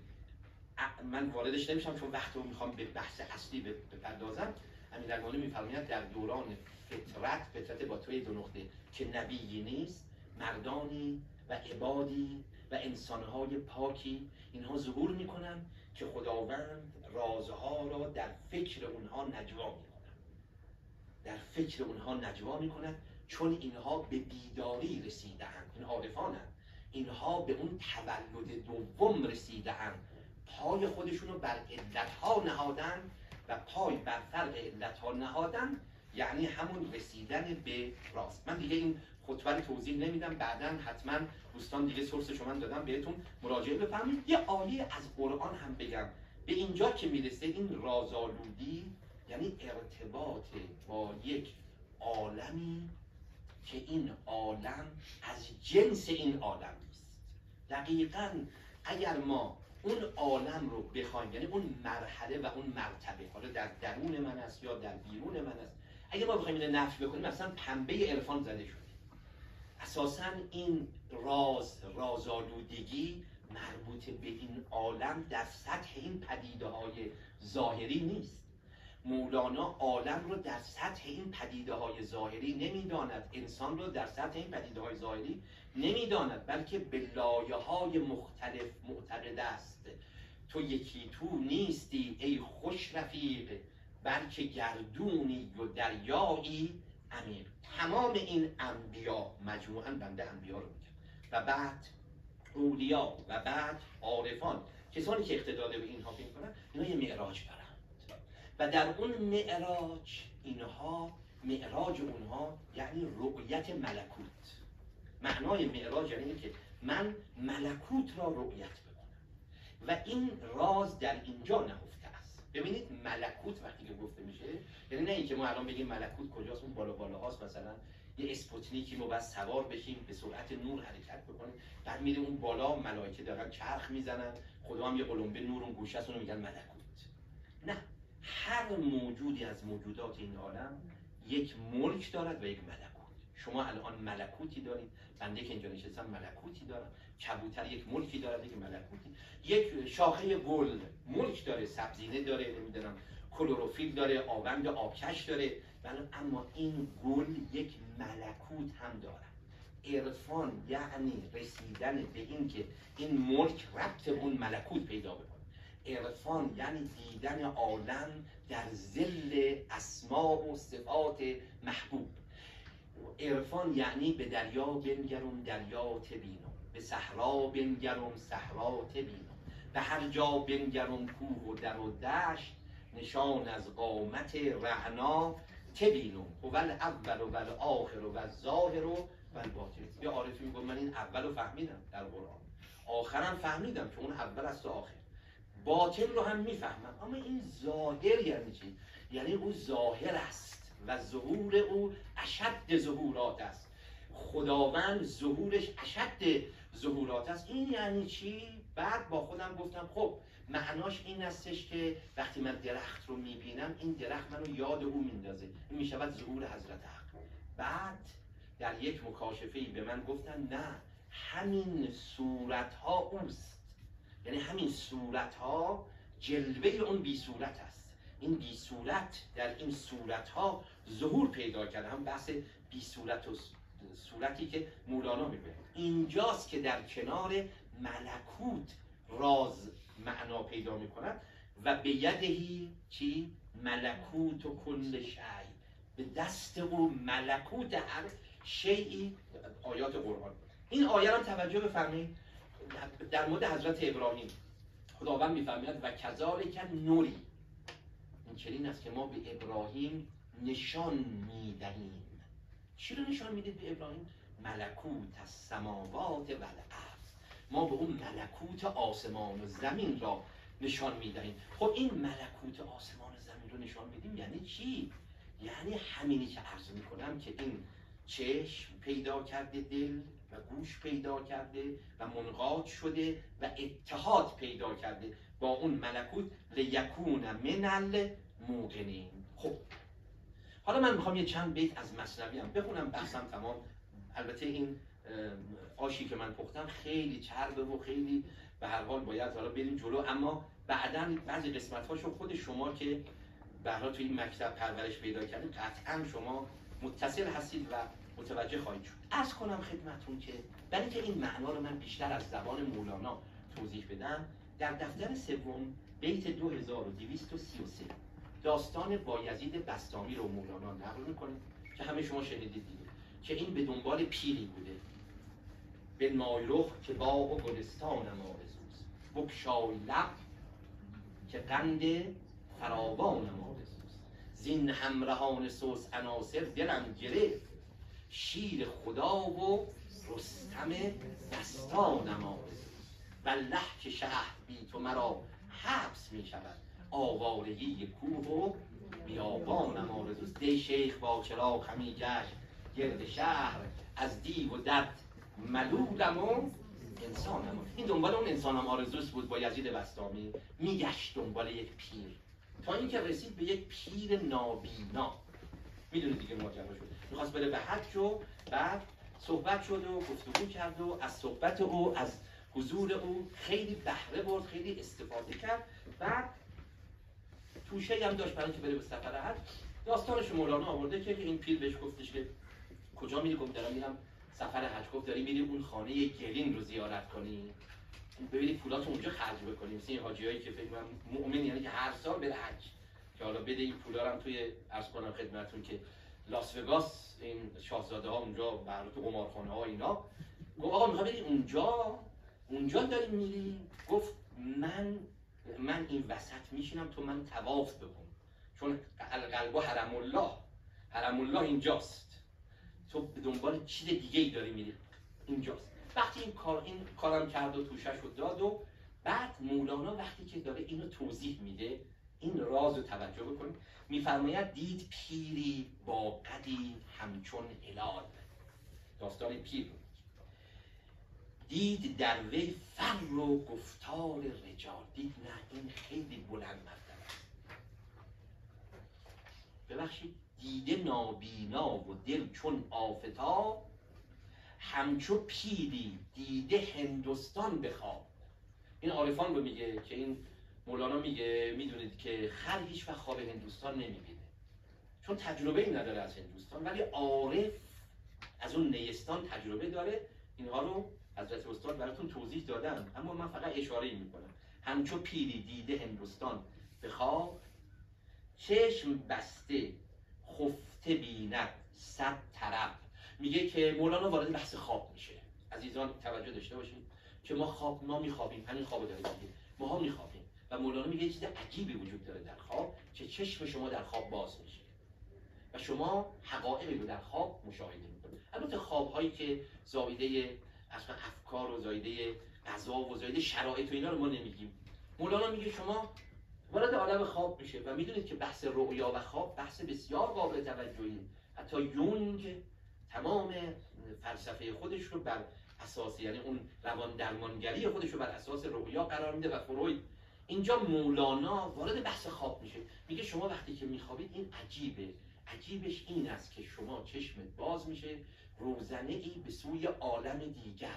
من واردش نمیشم چون وقت رو میخوام به بحث اصلی بپردازم. امیرالمومنین میفرماید در دوران فطرت، فطرت با توی دو نقطه که نبیی نیست، مردانی و عبادی و انسانهای پاکی اینها ظهور میکنن که خداوند رازها را در فکر اونها نجوا میکنه، در فکر اونها نجوا میکنن، چون اینها به بیداری رسیده‌اند. این عارفانند، اینها به اون تولد دوم رسیده‌اند، پای خودشون رو بر علتها نهادن و پای بر فرق علتها نهادن، یعنی همون رسیدن به راست. من دیگه این خطبه رو توضیح نمیدم، بعداً حتما دوستان دیگه سورسشو من دادم بهتون مراجعه بفرمایید. یه آیه از قرآن هم بگم. به اینجا که میرسه این رازآلودی یعنی ارتباط با یک عالمی که این عالم از جنس این عالم نیست. دقیقاً اگر ما اون عالم رو بخوایم، یعنی اون مرحله و اون مرتبه، حالا در درون من است یا در بیرون من است، اگر ما بخوایم اینو نفی بکنیم، مثلا پنبه عرفان زده شده. اساساً این راز رازآلودگی مربوط به این عالم در سطح این پدیده های ظاهری نیست. مولانا عالم رو در سطح این پدیده های ظاهری نمیداند، انسان رو در سطح این پدیده های ظاهری نمیداند، بلکه به لایه های مختلف معتقد است. تو یکی تو نیستی ای خوش رفیق، بلکه گردونی و دریایی عمیق. تمام این انبیا مجموعاً بنده انبیا رو میگم، و بعد اولیا و بعد عارفان، کسانی که اقتدا به اینها فکر کنن، اینا یه معراج دارن و در اون معراج اینها، معراج اونها یعنی رؤیت ملکوت. معنای معراج یعنی که من ملکوت را رؤیت بکنم و این راز در اینجا نهفته است. ببینید ملکوت وقتی که گفته میشه، یعنی نه اینکه ما الان بگیم ملکوت کجاست، اون بالا بالا هاست، مثلا یه اسپوتنیکی ما بس سوار بشیم به سرعت نور حرکت بکنیم، بعد میریم اون بالا ملائکه دارن چرخ میزنن، خدا هم یه قلمبه نور اون گوشه است، اون میگن ملکوت. نه، هر موجودی از موجودات این عالم یک ملک دارد و یک ملکوت. شما الان ملکوتی دارید، بنده که اینجا نشستم ملکوتی دارم، کبوتر یک ملکی دارد، یک ملکوتی. یک شاخه گل ملک داره، سبزینه داره، نمیدونم کلروفیل داره، آوند آبکش داره، ولی اما این گل یک ملکوت هم داره. عرفان یعنی رسیدن به این که این ملک ربط اون ملکوت پیدا بکنه. عرفان یعنی دیدن عالم در ظل اسما و صفات محبوب. عرفان یعنی به دریا بنگرم دریا تبینم، به صحرا بنگرم صحرا تبینم، به هر جا بنگرم کوه و در و دشت، نشان از قامت رعنا تبینم، هو الاول و الاخر و الظاهر و الباطن. یه عارفی میگه من این اول رو فهمیدم در قرآن، آخرم فهمیدم که اون اول است و آخر، باطن رو هم میفهمم، اما این ظاهر یعنی چی؟ یعنی او ظاهر است و ظهور او اشد ظهورات است. خداوند ظهورش اشد ظهورات است. این یعنی چی؟ بعد با خودم گفتم خب معناش این استش که وقتی من درخت رو میبینم، این درخت منو یاد او میندازه، این میشود ظهور حضرت حق. بعد در یک مکاشفه‌ای به من گفتن نه، همین صورت ها اوست، یعنی همین صورت ها جلوه اون بی صورت است. این بی صورت در این صورت ها ظهور پیدا کرده. هم بحث بی صورت و صورتی که مولانا میگه اینجاست که در کنار ملکوت راز معنا پیدا میکند. و به یدهی چی؟ ملکوت و کل شی، به دست او ملکوت هر شیئی. آیات قرآن. این آیه را توجه بفرمایید. در مورد حضرت ابراهیم خداوند میفرماید و کذالک نوری، این چنین است که ما به ابراهیم نشان میدهیم. چی رو نشان میدید به ابراهیم؟ ملکوت السماوات و الارض. ما به اون ملکوت آسمان و زمین را نشان میدهیم. خب این ملکوت آسمان و زمین رو نشان میدیم یعنی چی؟ یعنی همینی که عرض میکنم که این چشم پیدا کرده دل و گوش پیدا کرده و منقاد شده و اتحاد پیدا کرده با اون ملکوت لیکون من الموقنین. خب حالا من میخوام یه چند بیت از مثنوی هم بخونم، بحثم تمام. البته این آشی که من پختم خیلی چربه و خیلی به هر حال باید حالا بریم جلو، اما بعداً بعضی قسمت‌هاشو خود شما که به هر حال توی این مکتب پرورش پیدا کردید قطعاً شما متصل هستید و متوجه خواهید شد. عرض کنم خدمتتون که برای که این معنا رو من بیشتر از زبان مولانا توضیح بدم، در دفتر سوم بیت دو هزار و دویست و سی و سه داستان بایزید بسطامی رو مولانا نقل میکنه که همه شما شنیدید دیگه، که این به دنبال پیری بوده به نایرخ که باغ و گلستانم آرزوست، بگشای لب که قند فراوانم آرزوست، زین همرهان سوس عناصر دلم گرفت، شیر خدا و رستم دستانم آرزوست، والله که شهر بی تو مرا حبس می شود، آوارگی کوه و بیابانم آرزوست، دی شیخ با چراغ همی گشت گرد شهر، از دیو و دد ملولم و انسانم. این دنبال اون انسانم آرزوست بود با یزید بسطامی، میگشت دنبال یک پیر تا اینکه رسید به یک پیر نابینا. میدونید دیگه ماجرا شد، میخواست بره به حج و بعد صحبت شد و گفتگو کرد و از صحبت او از حضور او خیلی بهره برد، خیلی استفاده کرد. بعد توشه هم داشت برای اینکه بره به سفر حج. داستانش مولانا آورده که این پیر بهش گفتش که کجا میری؟ گفت دارم میرم سفر حج. گفت داری میری اون خانه گلین رو زیارت کنی، ببینی پولاتو اونجا خرج بکنی، مثل این حاجیایی که فکر کنم مؤمن یعنی که هر سال بره حج، که حالا بده این پولا رو هم توی عرض کنم خدمتتون که لاس وگاس این شاهزاده ها اونجا برای تو قمارخانه ها اینا. گفت آقا میخوای بری اونجا؟ اونجا داری میری؟ گفت من من این وسط میشینم تو من طواف بکن، چون قلب و حرم الله، حرم الله اینجاست، تو به دنبال چیز دیگه ای داری میری اینجاست. وقتی این کار این کارم کرد و توشش رو داد و بعد مولانا وقتی که داره اینو توضیح میده، این راز رو توجه بکنید، میفرماید دید پیری با قدی همچون هلال. داستان پیر رو دید در وی فر و گفتار رجال. دید نه این خیلی بلند مرتبه است، ببخشید دیده نابینا و دل چون آفتاب، همچو پیری دیده هندوستان بخواب. این عارفان رو میگه که این مولانا میگه میدونید که خر هیچ وقت خواب هندوستان نمیبینه چون تجربه ای نداره از هندوستان، ولی عارف از اون نیستان تجربه داره. اینها رو حضرت استاد براتون توضیح دادم اما من فقط اشاره میکنم. همچو پیری دیده هندوستان بخواب، چشم بسته خفته بیند صد طرب. میگه که مولانا وارد بحث خواب میشه. عزیزان توجه داشته باشید که ما خواب ما میخوابیم، همین خوابو داره میگه، ما ها میخوابیم و مولانا میگه چیز عجیبی وجود داره در خواب که چشم شما در خواب باز میشه و شما حقایقی رو در خواب مشاهده میکنید. البته خواب‌هایی که زایده اصلا افکار و زایده قضا و زایده شرایط و اینا رو ما نمیگیم. مولانا میگه شما وارد عالم خواب میشه و میدونید که بحث رؤیا و خواب بحث بسیار قابل توجهی. حتی یونگ تمام فلسفه خودش رو بر اساس، یعنی اون روان درمانگری خودش رو بر اساس رؤیا قرار میده و فروید. اینجا مولانا وارد بحث خواب میشه، میگه شما وقتی که میخوابید این عجیبه، عجیبش این است که شما چشمت باز میشه، روزنه ای به سوی عالم دیگر،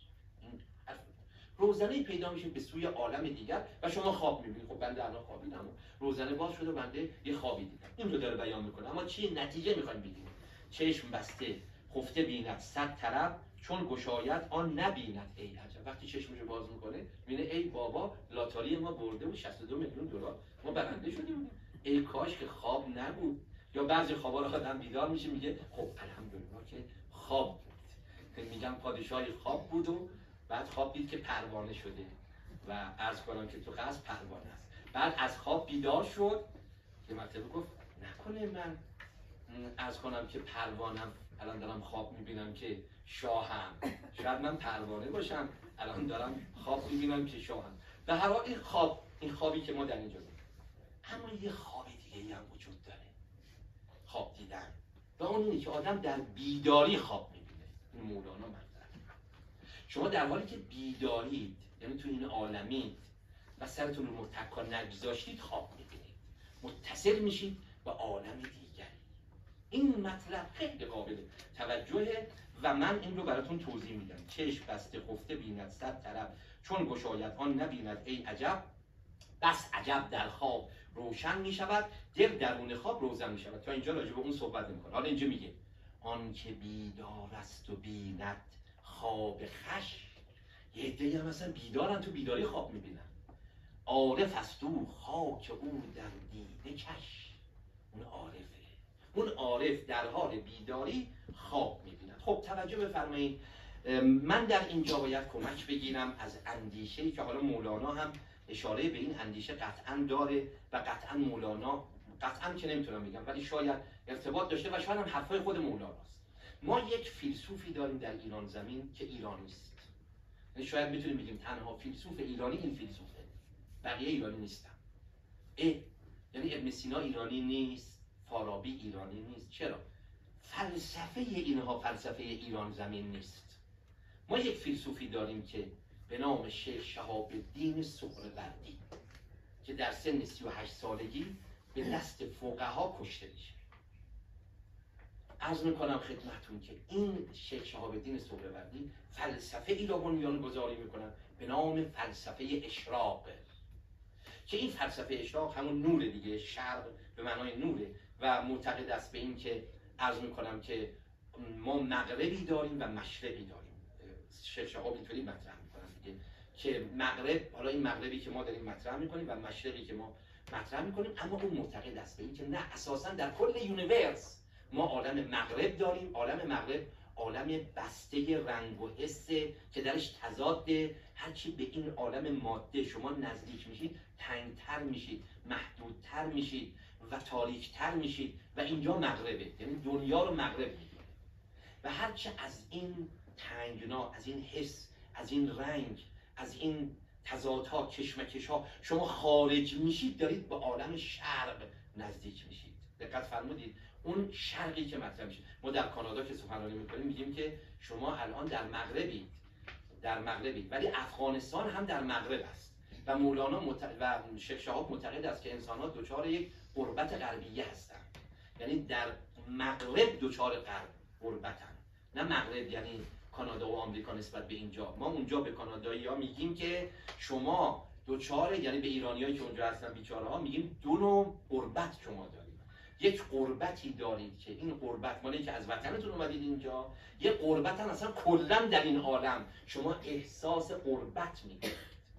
روزنه پیدا میشه به سوی عالم دیگر و شما خواب میبینید. خب بنده الان خوابیدم، روزنه باز شده، بنده یه خوابی دیدم. این رو داره بیان میکنه. اما چی نتیجه میخوایم بگیم؟ چشم بسته خفته بیند صد طرب، چون گشاید آن نبیند ای عجب. وقتی چشمشو باز میکنه میبینه ای بابا لاتاری ما برده و شصت و دو میلیون دلار ما برنده شدیم، ای کاش که خواب نبود. یا بعضی خوابا رو آدم بیدار میشه میگه خب الحمدلله که خواب بود. میگم پادشاهی خواب بود و بعد خواب دید که پروانه شده و عرض کنم که تو قصد پروانه است. بعد از خواب بیدار شد که مرتبه گفت نکنه من عرض کنم که پروانم، الان دارم خواب میبینم که شاهم، شاید من پروانه باشم الان دارم خواب میبینم که شاهم. به هر حال این خواب، این خوابی که ما در اینجا داریم. اما یه خواب دیگه هم وجود داره، خواب دیدن، و اون اینه که آدم در بیداری خواب میبینه. این مولانا مطلب. شما در حالی که بیدارید، یعنی تو این عالمید و سرتون رو متکا نگذاشتید خواب میبینید، متصل میشید به عالم دیگری. این مطلب خیلی قابل توجهه و من این رو براتون توضیح میدم. چشم بسته خفته بیند صد طرف، چون گشاید آن نبیند ای عجب. بس عجب در خواب روشن میشود، دل درون خواب روزن میشود. تا اینجا راجع به اون صحبت میکنه. حالا اینجا میگه آن که بیدار است و بیند خواب خش. یه عده‌ای هم مثلا بیدارن تو بیداری خواب میبینن. عارف است او خاک او در دیده کش. اون عارفه، اون عارف در حال بیداری خواب میبیند. خب توجه بفرمایید، من در اینجا باید کمک بگیرم از اندیشه‌ای که حالا مولانا هم اشاره به این اندیشه قطعا داره و قطعا مولانا، قطعا که نمیتونم بگم ولی شاید ارتباط داشته و شاید هم حرفای خود مولاناست. ما یک فیلسوفی داریم در ایران زمین که ایرانی است. یعنی شاید میتونیم بگیم تنها فیلسوف ایرانی این فیلسوفه، بقیه ایرانی نیستن. اه یعنی ابن سینا ایرانی نیست، فارابی ایرانی نیست. چرا؟ فلسفه اینها فلسفه ایران زمین نیست. ما یک فیلسوفی داریم که به نام شیخ شهاب الدین سهروردی که در سن سی و هشت سالگی به دست فقها کشته میشه. عرض میکنم خدمتون که این شیخ شهاب الدین سهروردی فلسفه ای را بنیان گذاری میکنن به نام فلسفه اشراق، که این فلسفه اشراق همون نور دیگه، شرق به معنای نوره و معتقد است به این که عرض میکنم که ما مغربی داریم و مشرقی داریم. شیخ شهاب اینطوری مطرح میکنن دیگه که مغرب، حالا این مغربی که ما داریم مطرح میکنیم و مشرقی که ما مطرح میکنیم، اما اون معتقد است به این که نه، اساسا در کل یونیورس ما عالم مغرب داریم. عالم مغرب عالم بسته رنگ و حسه که درش تضاده. هرچی به این عالم ماده شما نزدیک میشید تنگتر میشید، محدودتر میشید و تاریکتر میشید و اینجا مغربه، یعنی دنیا رو مغرب میگیرید. و هرچی از این تنگنا، از این حس، از این رنگ، از این تضادها، کشمکش‌ها شما خارج میشید، دارید به عالم شرق نزدیک میشید. دقت فرمودید؟ اون شرقی که مطرح میشه. ما در کانادا که سخنرانی میکنیم میگیم که شما الان در مغربید، در مغربید، ولی افغانستان هم در مغرب است. و مولانا مت... و شیخ شهاب معتقد است که انسان‌ها دچار یک غربت غربیه هستند. یعنی در مغرب دچار غرب غربتن، نه مغرب یعنی کانادا و آمریکا نسبت به اینجا. ما اونجا به کانادایی‌ها میگیم که شما دچار، یعنی به ایرانیایی که اونجا هستن بیچاره‌ها میگیم دو نوع غربت شما دارید. یک غربتی دارید که این غربت مالی که از وطنتون اومدید اینجا، یه غربت هم اصلا کلا در این عالم شما احساس غربت میکنید،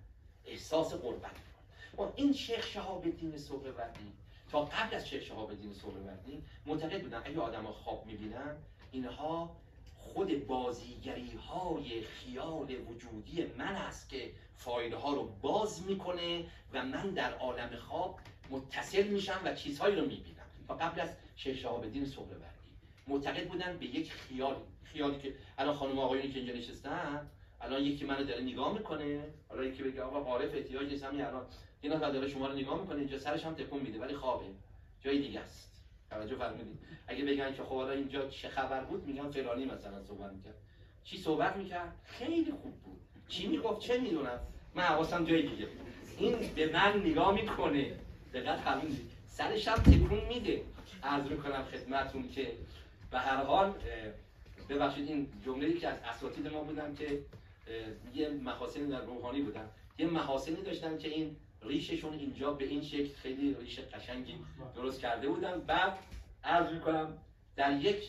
احساس غربت میکنید. این شیخ شهاب الدین سهروردی تا قبل از شیخ شهاب الدین سهروردی معتقد بودن اگه آدم‌ها خواب میبینن اینها خود بازیگری های خیال وجودی من است که فایل ها رو باز میکنه و من در عالم خواب متصل میشم و چیزهایی رو میبینم. تا قبل از شیخ شهاب الدین سهروردی معتقد بودن به یک خیال، خیالی که الان خانم آقایونی که اینجا نشستن، الان یکی منو داره نگاه میکنه، حالا یکی بگه آقا عارف احتیاج نیست، همین الان این نفر داره شما رو نگاه میکنه اینجا، سرش هم تکون میده ولی خوابه، جای دیگه است. توجه فرمودید؟ اگه بگن که خب حالا اینجا چه خبر بود، میگن فلانی مثلا صحبت میکرد. چی صحبت میکرد؟ خیلی خوب بود. چی میگفت چه میدونم، من حواسم جای دیگه بود. این به من نگاه میکنه، دقت فرمودید؟ سرش هم تکون میده. عرض میکنم خدمتتون که به هر حال ببخشید این جمله‌ای که از اساتید ما بودن که یه محاسنی در روحانی بودن، یه محاسنی داشتن که این ریششون اینجا به این شکل خیلی ریش قشنگی درست کرده بودن. بعد عرض میکنم در یک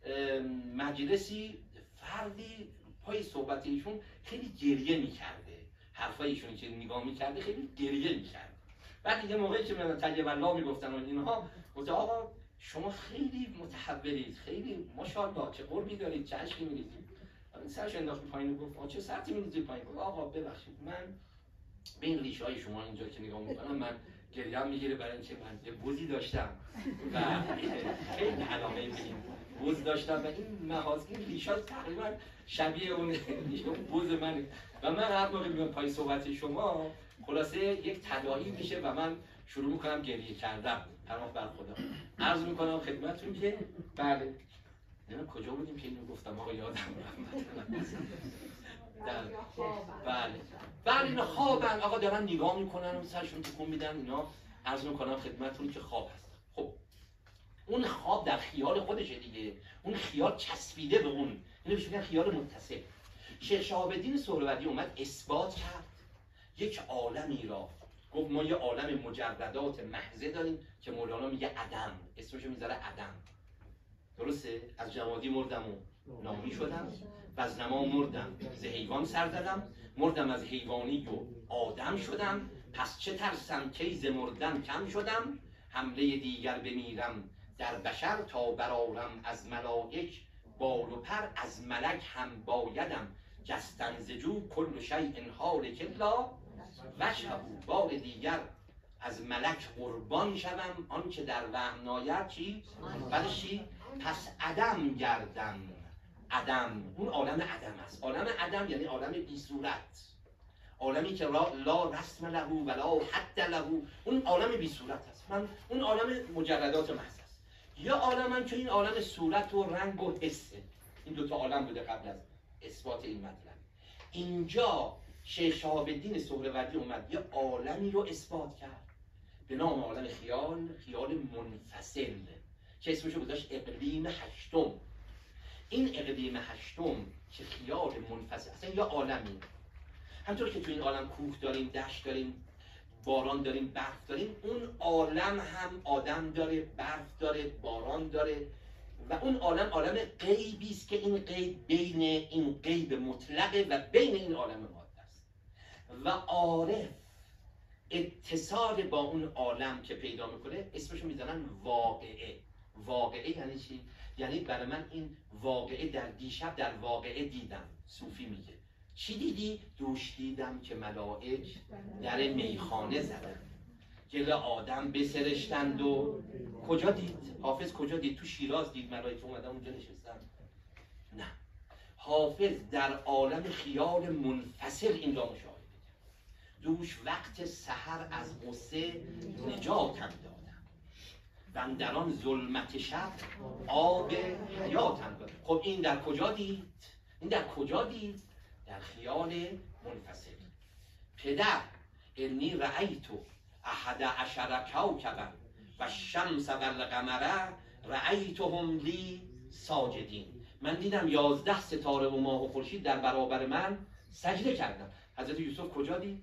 مجلسی فردی پای صحبت ایشون خیلی گریه میکرده، حرفای ایشون که نگاه میکرده خیلی گریه میکرد. بعد یه موقعی که من تجیب الله میگفتن و اینها، گفت آقا شما خیلی متحولید، خیلی ماشاءالله چه قربی دارید، چه اشکی میریزید. سرش انداخت پایین و گفت آ چه سرتی میریزید پایین؟ گفت آقا ببخشید من به این ریشه های شما اینجا که نگاه میکنم من گریه‌ام میگیره برای اینکه من یه بوزی داشتم و خیلی علاقه به این بوز داشتم و این محاسن این ریشه تقریبا شبیه اون بوز منه و من هر موقع میام پای صحبت شما خلاصه یک تداعی میشه و من شروع میکنم گریه کردم. پناه بر خدا. عرض میکنم خدمتتون که بله، نه کجا بودیم که اینو گفتم آقا یادم رفت. در بله بله اینا خوابن آقا، دارن نگاه میکنن و سرشون تکون میدن. اینا عرض میکنم خدمتتون که خواب هست. خب اون خواب در خیال خودشه دیگه، اون خیال چسبیده به اون، اینو بهش میگن خیال متصل. شیخ شهاب الدین سهروردی اومد اثبات کرد یک عالمی را، گفت ما یه عالم مجردات محضه داریم که مولانا میگه عدم، اسمشو میذاره عدم. درسته؟ از جمادی مردم و نامی شدم و از نما مردم ز حیوان سر زدم، مردم از حیوانی و آدم شدم، پس چه ترسم کی ز مردن کم شدم، حمله دیگر بمیرم در بشر تا برارم از ملائک بال و پر، از ملک هم بایدم جستن ز جو کل شیء حالک الا وجهه. بار دیگر از ملک قربان شوم آنچه در وهم ناید چی؟ بعدش چی؟ پس عدم گردم. عدم اون عالم عدم است. عالم عدم یعنی عالم بی صورت، عالمی که لا رسم له ولا حد له، اون عالم بی صورت است. من اون عالم مجردات محض است. یا عالمم که این عالم صورت و رنگ و حسه. این دو تا عالم بوده قبل از اثبات این مطلب. اینجا شیخ شهاب الدین سهروردی اومد یه عالمی رو اثبات کرد به نام عالم خیال، خیال منفصل که اسمشو گذاشت اقلیم هشتم. این اقلیم هشتم که خیال منفصل اصلا یه عالمی، همطور که تو این عالم کوه داریم، دشت داریم، باران داریم، برف داریم، اون عالم هم آدم داره، برف داره، باران داره و اون عالم عالم غیبی است که این غیب بین این غیب مطلقه و بین این عالم ماده است و عارف اتصال با اون عالم که پیدا میکنه اسمشو میزنن واقعه. واقعه یعنی چی؟ یعنی برای من این واقعه در دیشب در واقعه دیدم. صوفی میگه چی دیدی؟ دوش دیدم که ملائک در میخانه زدن، گل آدم بسرشتند و کجا دید؟ حافظ کجا دید؟ تو شیراز دید ملائکه اومدن اونجا نشستن؟ نه، حافظ در عالم خیال منفصل این را مشاهده کرد. دوش وقت سحر از غصه نجاتم دادم و اندران ظلمت شب آب حیاتم دادم. خب این در کجا دید؟ این در کجا دید؟ در خیال منفصل. پدر انی رأیتو احد عشر کوکبا و الشمس و القمر رأیتهم لی ساجدین. من دیدم یازده ستاره و ماه و خورشید در برابر من سجده کردم. حضرت یوسف کجا دید؟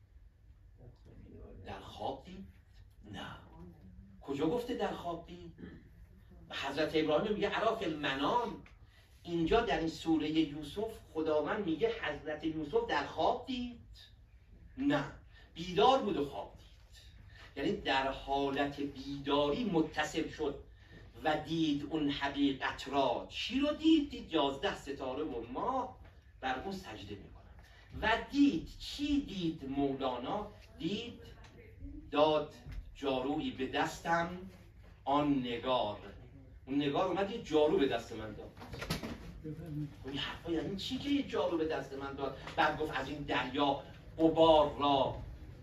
در خواب دید؟ نه. کجا گفته در خواب دید؟ حضرت ابراهیم میگه ارا فی المنام. اینجا در این سوره یوسف خداوند میگه حضرت یوسف در خواب دید؟ نه، بیدار بود و خواب دید. یعنی در حالت بیداری متصل شد و دید اون حقیقت را. چی رو دید؟ دید یازده ستاره و ماه بر اون سجده میکنن. و دید چی دید مولانا؟ دید داد جارویی به دستم آن نگار. اون نگار اومد یه جارو به دست من داد. این حرفا یعنی چی که یه جارو به دست من داد؟ بعد گفت از این دریا غبار را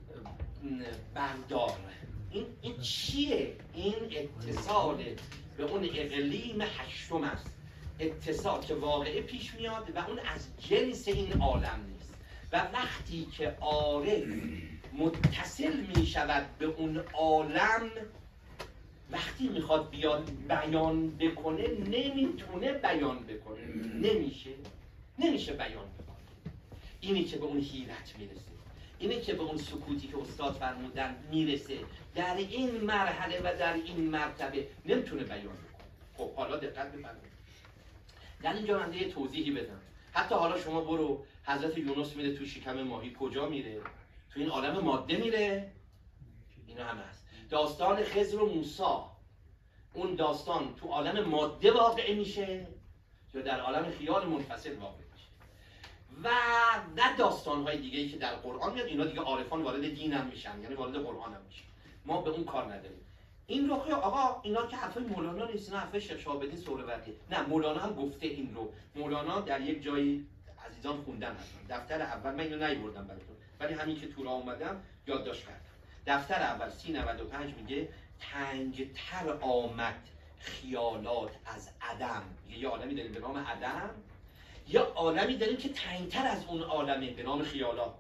بردار. این این چیه؟ این اتصال به اون اقلیم هشتم است. اتصال که واقعه پیش میاد و اون از جنس این عالم نیست. و وقتی که عارف متصل می شود به اون عالم، وقتی میخواد بیاد بیان بکنه نمیتونه بیان بکنه، نمیشه نمیشه بیان بکنه. اینی که به اون حیرت میرسه، اینی که به اون سکوتی که استاد فرمودن میرسه، در این مرحله و در این مرتبه نمیتونه بیان بکنه. خب حالا دقت بفرمایید، در اینجا من یه توضیحی بدم. حتی حالا شما برو حضرت یونس میره تو شکم ماهی، کجا میره؟ تو این عالم ماده میره؟ اینا همه هست. داستان خضر و موسی، اون داستان تو عالم ماده واقع میشه یا در عالم خیال منفصل واقع میشه؟ و نه داستان‌های دیگه‌ای که در قرآن میاد، اینا دیگه عارفان وارد دین هم میشن، یعنی وارد قرآن هم میشن. ما به اون کار نداریم. این رو که آقا اینا که حرفای مولانا نیست، اینا حرفای شیخ شهاب الدین سهروردی. نه، مولانا هم گفته این رو. مولانا در یک جایی عزیزان خوندن هستن. دفتر اول، من اینو نیاوردم براتون، ولی همین که تو راه اومدم یادداشت کردم. دفتر اول سی نود و پنج میگه تنگتر آمد خیالات از عدم. یه عالمی داریم به نام عدم، یا عالمی داریم که تنگتر از اون عالمه به نام خیالات.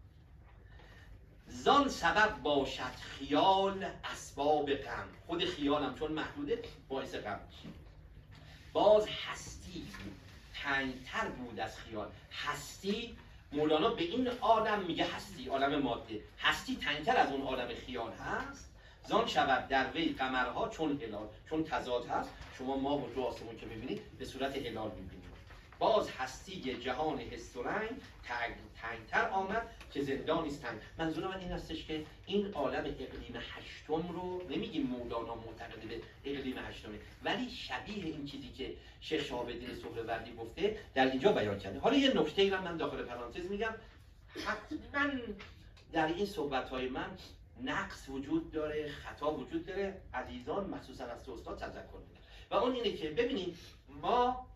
زان سبب باشد خیال اسباب غم. خود خیالم چون محدوده باعث غم میشه. باز هستی تنگتر بود از خیال. هستی مولانا به این عالم میگه هستی، عالم ماده، هستی تنگتر از اون عالم خیال هست. زان شود در وی قمرها چون هلال. چون تضاد هست، شما ماه و جو آسمون که میبینید به صورت هلال میبینید. باز هستی جهان حس و رنگ تنگ تنگتر آمد که زندانی است تنگ. منظور من این هستش که این عالم اقلیم هشتم رو نمیگیم مولانا معتقد به اقلیم هشتمه، ولی شبیه این چیزی که شیخ شهاب الدین سهروردی گفته در اینجا بیان کرده. حالا یه نکته ای رو من داخل پرانتز میگم، حتما در این صحبت های من نقص وجود داره، خطا وجود داره، عزیزان مخصوصا از استاد تذکر میدم. و اون اینه که ببینید ما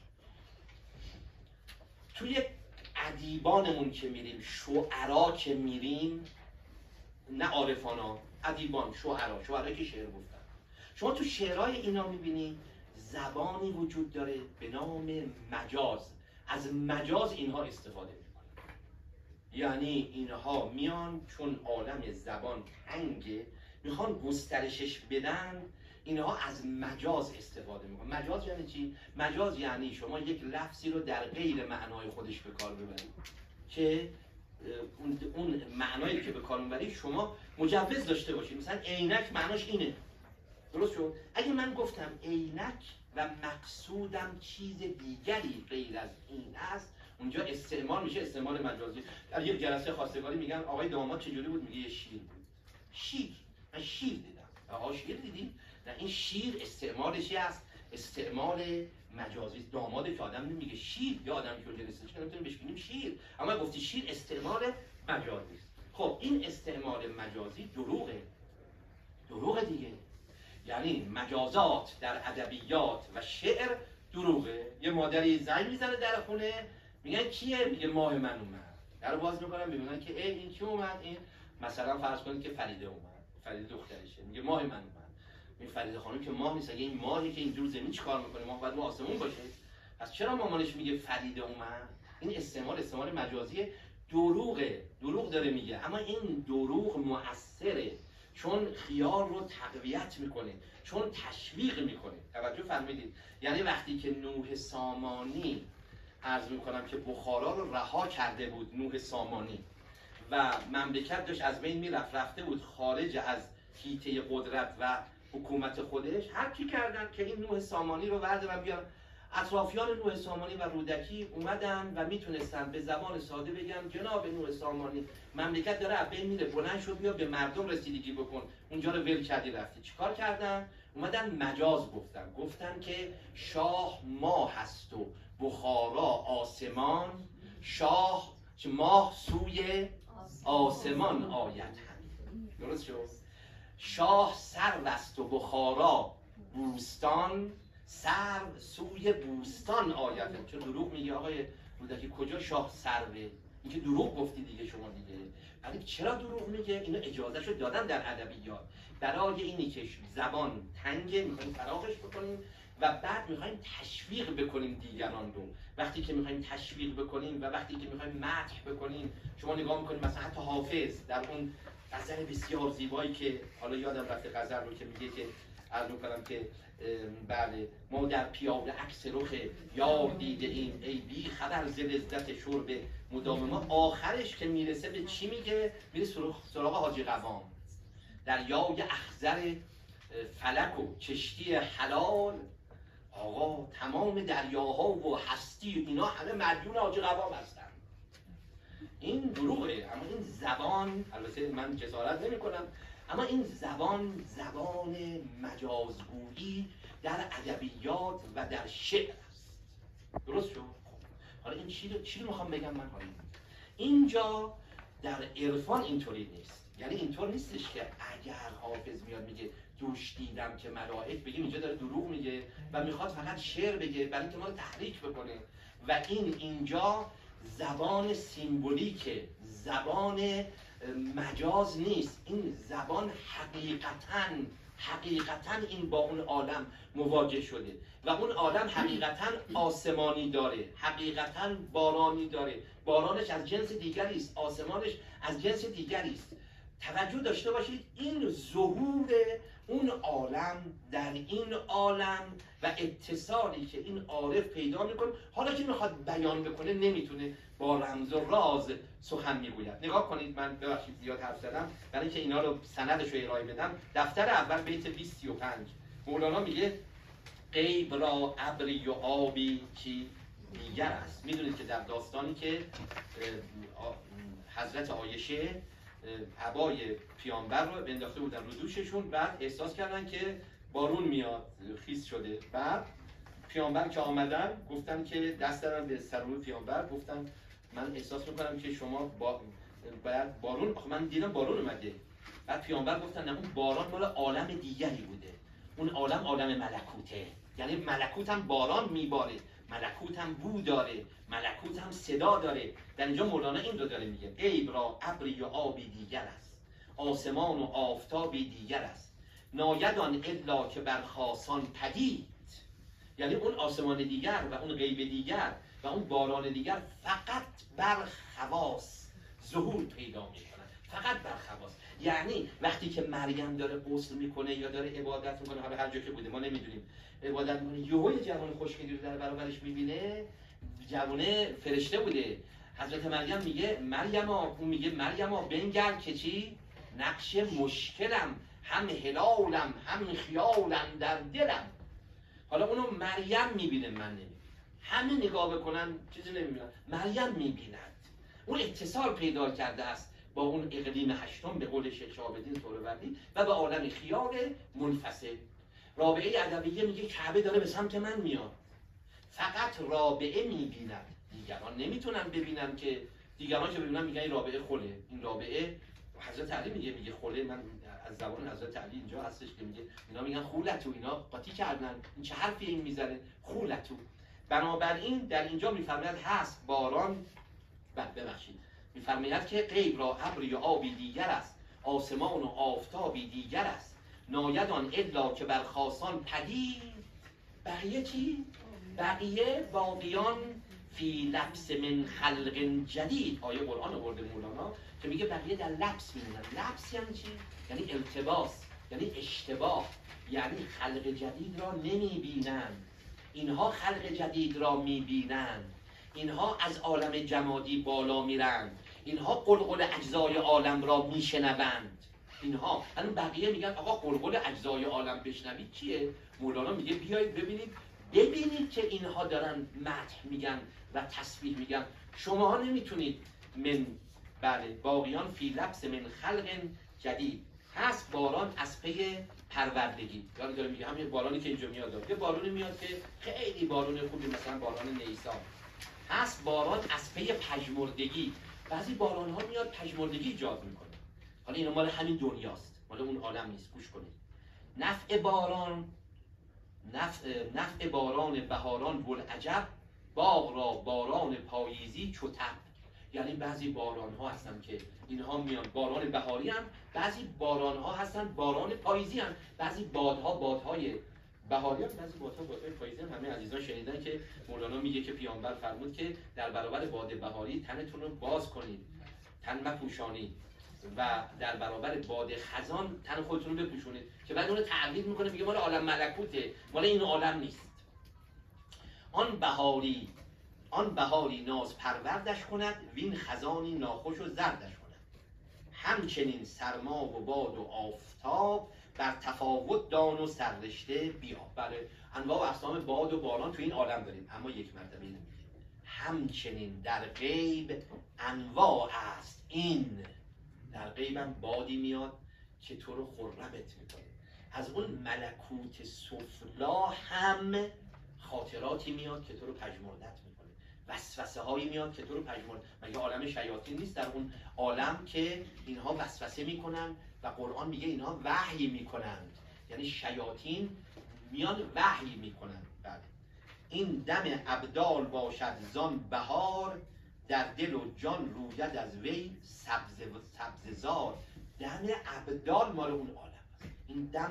توی ادیبانمون که میریم، شعرا که میریم، نه عارفانا، ادیبان، شعرا، شعرا که شعر گفتن، شما تو شعرهای اینا میبینید زبانی وجود داره به نام مجاز. از مجاز اینها استفاده میکنن، یعنی اینها میان چون عالم زبان تنگه میخوان گسترشش بدن، اینها از مجاز استفاده میکنن. مجاز یعنی چی؟ مجاز یعنی شما یک لفظی رو در غیر معنای خودش به کار ببرید که اون معنایی که به کار میبرید شما مجوز داشته باشید. مثلا عینک معناش اینه، درست شد؟ اگه من گفتم عینک و مقصودم چیز دیگری غیر از این است، اونجا استعمال میشه استعمال مجازی. در یک جلسه خواستگاری میگن آقای داماد چجوری بود؟ میگه یه شیر بود. شیر، من شیر دیدم. آقا شیر دیدی؟ نه، این شیر استعمالش است استعمال مجازی. داماد که آدم نمیگه شیر، یا آدمی که جلسهش که نمیتونیم بهش بگیم شیر، اما گفتی شیر استعمال مجازی است. خب این استعمال مجازی دروغه، دروغه دیگه. یعنی مجازات در ادبیات و شعر دروغه. یه مادری زنگ میزنه در خونه، میگن کیه؟ میگه ماه من اومد. در باز میکنن میبینن که ای این کی اومد؟ این مثلا فرض کنید که فریده اومد، فریده دخترشه، میگه ماه من اومد. این فریده خانم که ماه نیست، اگه این ماهی که اینجور زمین چیکار میکنه؟ ماه باید رو آسمون باشه. پس چرا مامانش میگه فریده اومد؟ این استعمال استعمال مجازی دروغه، دروغ داره میگه، اما این دروغ مؤثره، چون خیال رو تقویت میکنه، چون تشویق میکنه. توجه فرمودید؟ یعنی وقتی که نوح سامانی، عرض میکنم که بخارا رو رها کرده بود نوح سامانی و مملکت داشت از بین میرفت، رفته بود خارج از حیطه قدرت و حکومت خودش، هر کی کردن که این نوح سامانی رو بردارن بیارن. اطرافیان نوح سامانی و رودکی اومدن و میتونستن به زبان ساده بگن جناب نوح سامانی مملکت داره از بین میره، بلند شو بیا به مردم رسیدگی بکن. اونجا رو ول کردی رفتی. چیکار کردن؟ اومدن مجاز گفتن، گفتن که شاه ماه هست و بخارا آسمان، شاه ماه سوی آسمان آید همی. درست شد؟ شاه سرو است و بخارا بوستان، سرو سوی بوستان آید. چون دروغ میگه آقای رودکی؟ کجا شاه سروه؟ این که دروغ گفتی دیگه شما دیگه. ولی چرا دروغ میگه؟ اینو اجازهشو دادن در ادبیات، برای اینی که زبان تنگه میخوایم فراغش بکنیم و بعد میخوایم تشویق بکنیم دیگران رو. وقتی که میخوایم تشویق بکنیم و وقتی که میخوایم مدح بکنیم، شما نگاه میکنیم مثلا حتی حافظ در اون غزل بسیار زیبایی که حالا یادم رفته غزل رو، که میگه که عرض میکنم که بله ما در پیاده عکس رخ یار دیده ایم ای بی خبر ز لذت شرب مدام ما. آخرش که میرسه به چی میگه؟ میره سراغ حاجی قوام، دریای اخضر فلک و کشتی حلال. آقا تمام دریاها و هستی اینا همه مدیون حاجی قوام هستن. این دروغه. اما این زبان، البته من جسارت نمی کنم، اما این زبان زبان مجازگویی در ادبیات و در شعر است. درست شد؟ حالا این چی رو چی رو میخوام بگم من؟ حالا اینجا در عرفان اینطوری نیست. یعنی اینطور نیستش که اگر حافظ میاد میگه دوش دیدم که ملائک، بگیم اینجا داره دروغ میگه و میخواد فقط شعر بگه برای اینکه ما رو تحریک بکنه. و این اینجا زبان سیمبولیکه، زبان مجاز نیست. این زبان حقیقتاً حقیقتا این با اون عالم مواجه شده و اون عالم حقیقتا آسمانی داره، حقیقتا بارانی داره، بارانش از جنس دیگری است، آسمانش از جنس دیگری است. توجه داشته باشید این ظهور اون عالم در این عالم و اتصالی که این عارف پیدا میکنه، حالا که میخواد بیان بکنه نمیتونه، با رمز و راز سخن میگوید. نگاه کنید، من ببخشید زیاد حرف زدم برای اینکه اینا رو سندش رو ارائه بدم. دفتر اول بیت بیست و پنج مولانا میگه غیب را ابری و آبی چی دیگر است. میدونید که در داستانی که حضرت عایشه عبای پیامبر رو انداخته بودن رو دوششون، بعد احساس کردن که بارون میاد، خیس شده. بعد پیامبر که آمدن گفتن که دست دادن به سر روی پیامبر، گفتن من احساس میکنم که شما با باید بارون، آخه من دیدم بارون اومده. بعد پیامبر گفتن نه، اون باران مال عالم دیگری بوده، اون عالم عالم ملکوته، یعنی ملکوت هم باران میباره، ملکوت هم بو داره، ملکوت هم صدا داره. در اینجا مولانا این رو داره میگه غیب را ابری و آبی دیگر است، آسمان و آفتابی دیگر است، ناید آن الا که بر خاصان پدید. یعنی اون آسمان دیگر و اون غیب دیگر و اون باران دیگر فقط بر خواص ظهور پیدا میکنن، فقط بر خواص. یعنی وقتی که مریم داره غسل میکنه یا داره عبادت میکنه، حالا هر جا که بوده ما نمیدونیم، عبادت میکنه، یهو جوان خوشگلی رو در برابرش میبینه، جوانه فرشته بوده. حضرت مریم میگه مریما، اون میگه مریما بنگر که چی؟ نقش مشکلم، هم هلالم هم خیالم در دلم. حالا اونو مریم میبینه، من نمیبینم. همه نگاه بکنن چیزی نمیبینن، مریم میبیند. اون اتصال پیدا کرده است با اون اقلیم هشتم، به قول شیخ شهاب الدین سهروردی، و به عالم خیال منفصل. رابعه ادویه میگه کعبه داره به سمت من میاد، فقط رابعه میبینم، دیگران نمیتونن ببینن. که دیگران که ببینن میگن این رابعه خله، این رابعه. حضرت علی میگه میگه خله، من از زبان حضرت علی اینجا هستش که میگه اینا میگن خولتو، اینا قاطی کردن، این چه حرفی این میزنه خولتو. بنابراین در اینجا میفرماید هست باران، بعد ببخشید میفرماید که غیب را ابری و آبی دیگر است، آسمان و آفتابی دیگر است، ناید آن الا که بر خاصان پدید. بقیه چی؟ بقیه باقیان فی لبس من خلق جدید. آیه قرآن آورده مولانا که میگه بقیه در لبس میمونن. لبس یعنی چی؟ یعنی التباس، یعنی اشتباه، یعنی خلق جدید را نمیبینند. اینها خلق جدید را میبینند، اینها از عالم جمادی بالا میرند، اینها قلقل اجزای عالم را میشنوند. اینها الان بقیه میگن آقا قلقل اجزای عالم بشنوید چیه؟ مولانا میگه بیایید ببینید، ببینید که اینها دارن مدح میگن و تسبیح میگن. شما نمیتونید. من بله باقیان فی لبس من خلق جدید. هست باران از پی پروردگی. یعنی داره میگه همین بارانی که اینجا میاد، یه بارونی میاد که خیلی بارون خوبی، مثلا باران نیسان. هست باران از پی پژمردگی. بعضی باران ها میاد پژمردگی ایجاد میکنه. حالا اینا مال همین دنیاست، مال اون عالم نیست. گوش کنید. نفع باران، نفع, نفع باران بهاران بلعجب، باغ را باران پاییزی چو تب. یعنی بعضی باران ها هستن که اینها میان باران بهاری هم، بعضی باران ها هستن باران پاییزی هم، بعضی بادها بادهای بهاری هم، بعضی بادها بادهای پاییزی هم. همه عزیزان شنیدن که مولانا میگه که پیامبر فرمود که در برابر باد بهاری تنتون رو باز کنید، تن مپوشانید، و در برابر باد خزان تن خودتون رو بپوشونید. که بعد اون رو تعبیر میکنه، میگه مال عالم ملکوته، مال این عالم نیست. آن بهاری آن بهاری ناز پروردش کند، وین خزانی ناخوش و زردش کند. همچنین سرما و باد و آفتاب، بر تفاوت دان و سررشته بیاب. بله انواع و اقسام باد و باران تو این عالم داریم، اما یک مرتبه اینو میگه همچنین در غیب انواع است این. در غیب هم بادی میاد که تو رو خرمت میکنه. از اون ملکوت سفلا هم خاطراتی میاد که تو رو پژمردت میکنه، وسوسه هایی میاد که تو رو پژمرد. مگه عالم شیاطین نیست در اون عالم که اینها وسوسه میکنن و قرآن میگه اینها وحی میکنند، یعنی شیاطین میان وحی میکنن. بله این دم ابدال باشد زان بهار، در دل و جان روید از وی سبز سبززار. دم ابدال مال اون عالم است. این دم از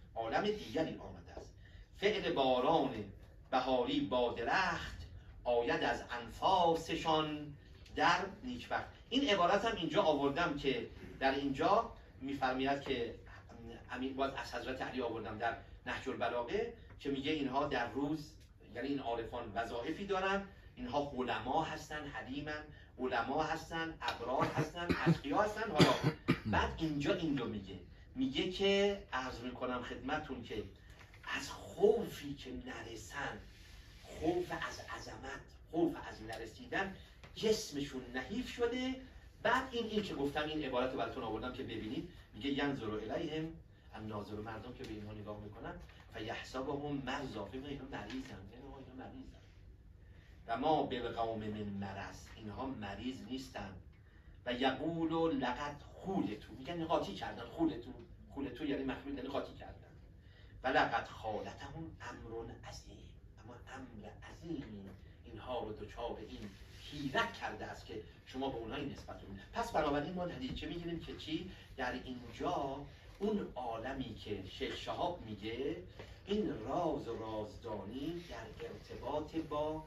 عالم دیگری آمده است. فعل باران بهاری با درخت آید از انفاسشان در نیکبخت. این عبارت هم اینجا آوردم که در اینجا میفرماید که همین باز از حضرت علی آوردم در نهج البلاغه که میگه اینها در روز، یعنی این عارفان وظایفی دارن، اینها علما هستن، حلیمن، علما هستن، ابرار هستن، اتقیا هستن. حالا بعد اینجا این رو میگه میگه که عرض میکنم خدمتون که از خوفی که نرسن، خوف از عظمت، خوف از نرسیدن، جسمشون نحیف شده. بعد این این که گفتم، این عبارت رو براتون آوردم که ببینید، میگه ینظر الیهم، الناظر، مردم که به اینها نگاه میکنن، فیحسبهم مرضا، فکر اینا مریضن، اینا اینا مریضن. و ما بالقوم من مرض، اینها مریض نیستن. و یقول لقد خولتو، میگن قاطی کردن، خولتو، خولتو یعنی مخلوط، یعنی قاطی کردن. و لقد خالتهم امر عظیم، اما امر عظیمی اینها رو دچار این حیرت کرده است که شما به اونها این نسبت رو میدید. پس بنابراین ما نتیجه میگیریم که چی؟ در اینجا اون عالمی که شیخ شهاب میگه، این راز و رازدانی در ارتباط با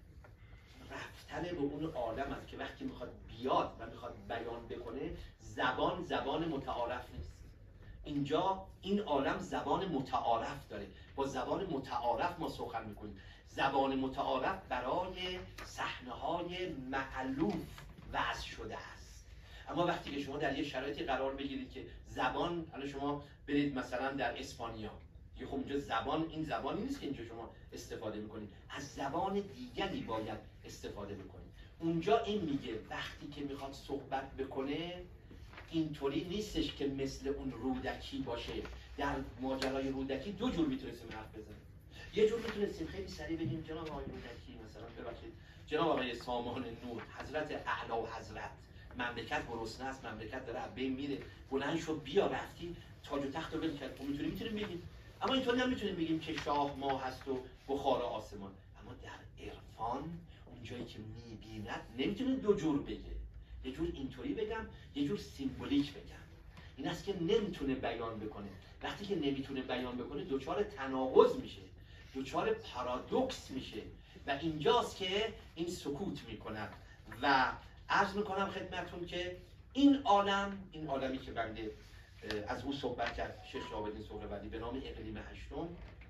رفتن به اون عالم است که وقتی میخواد بیاد و میخواد بیان بکنه، زبان زبان متعارف نیست. اینجا این عالم زبان متعارف داره، با زبان متعارف ما سخن میکنیم. زبان متعارف برای صحنه‌های مألوف وضع شده است. اما وقتی که شما در یه شرایطی قرار بگیرید که زبان، الان شما برید مثلا در اسپانیا، یه خب اونجا زبان این زبانی نیست که اینجا شما استفاده میکنید، از زبان دیگری باید استفاده بکنید. اونجا این میگه وقتی که میخواد صحبت بکنه اینطوری نیستش که مثل اون رودکی باشه. در ماجرای رودکی دو جور میتونستیم حرف بزنیم. یه جور میتونستیم خیلی سریع بگیم جناب آقای رودکی، مثلا ببخشید جناب آقای سامان نور، حضرت اعلی و حضرت، مملکت گرسنه است، مملکت داره از بین میره، بلند شو بیا، رفتی تاج و تخت رو ول کرد. میتونیم میتونیم بگیم، اما اینطوری هم میتونیم بگیم که شاه ماه هست و بخار آسمان. اما در عرفان اونجایی که میبیند نمیتونه دو جور بگه، یه جور اینطوری بگم، یه جور سیمبولیک بگم. این است که نمیتونه بیان بکنه. وقتی که نمیتونه بیان بکنه دچار تناقض میشه، دچار پارادوکس میشه و اینجاست که این سکوت میکند. و عرض میکنم خدمتون که این عالم، این عالمی که بنده از او صحبت کرد شیخ شهاب الدین سهروردی به نام اقلیم هشتم،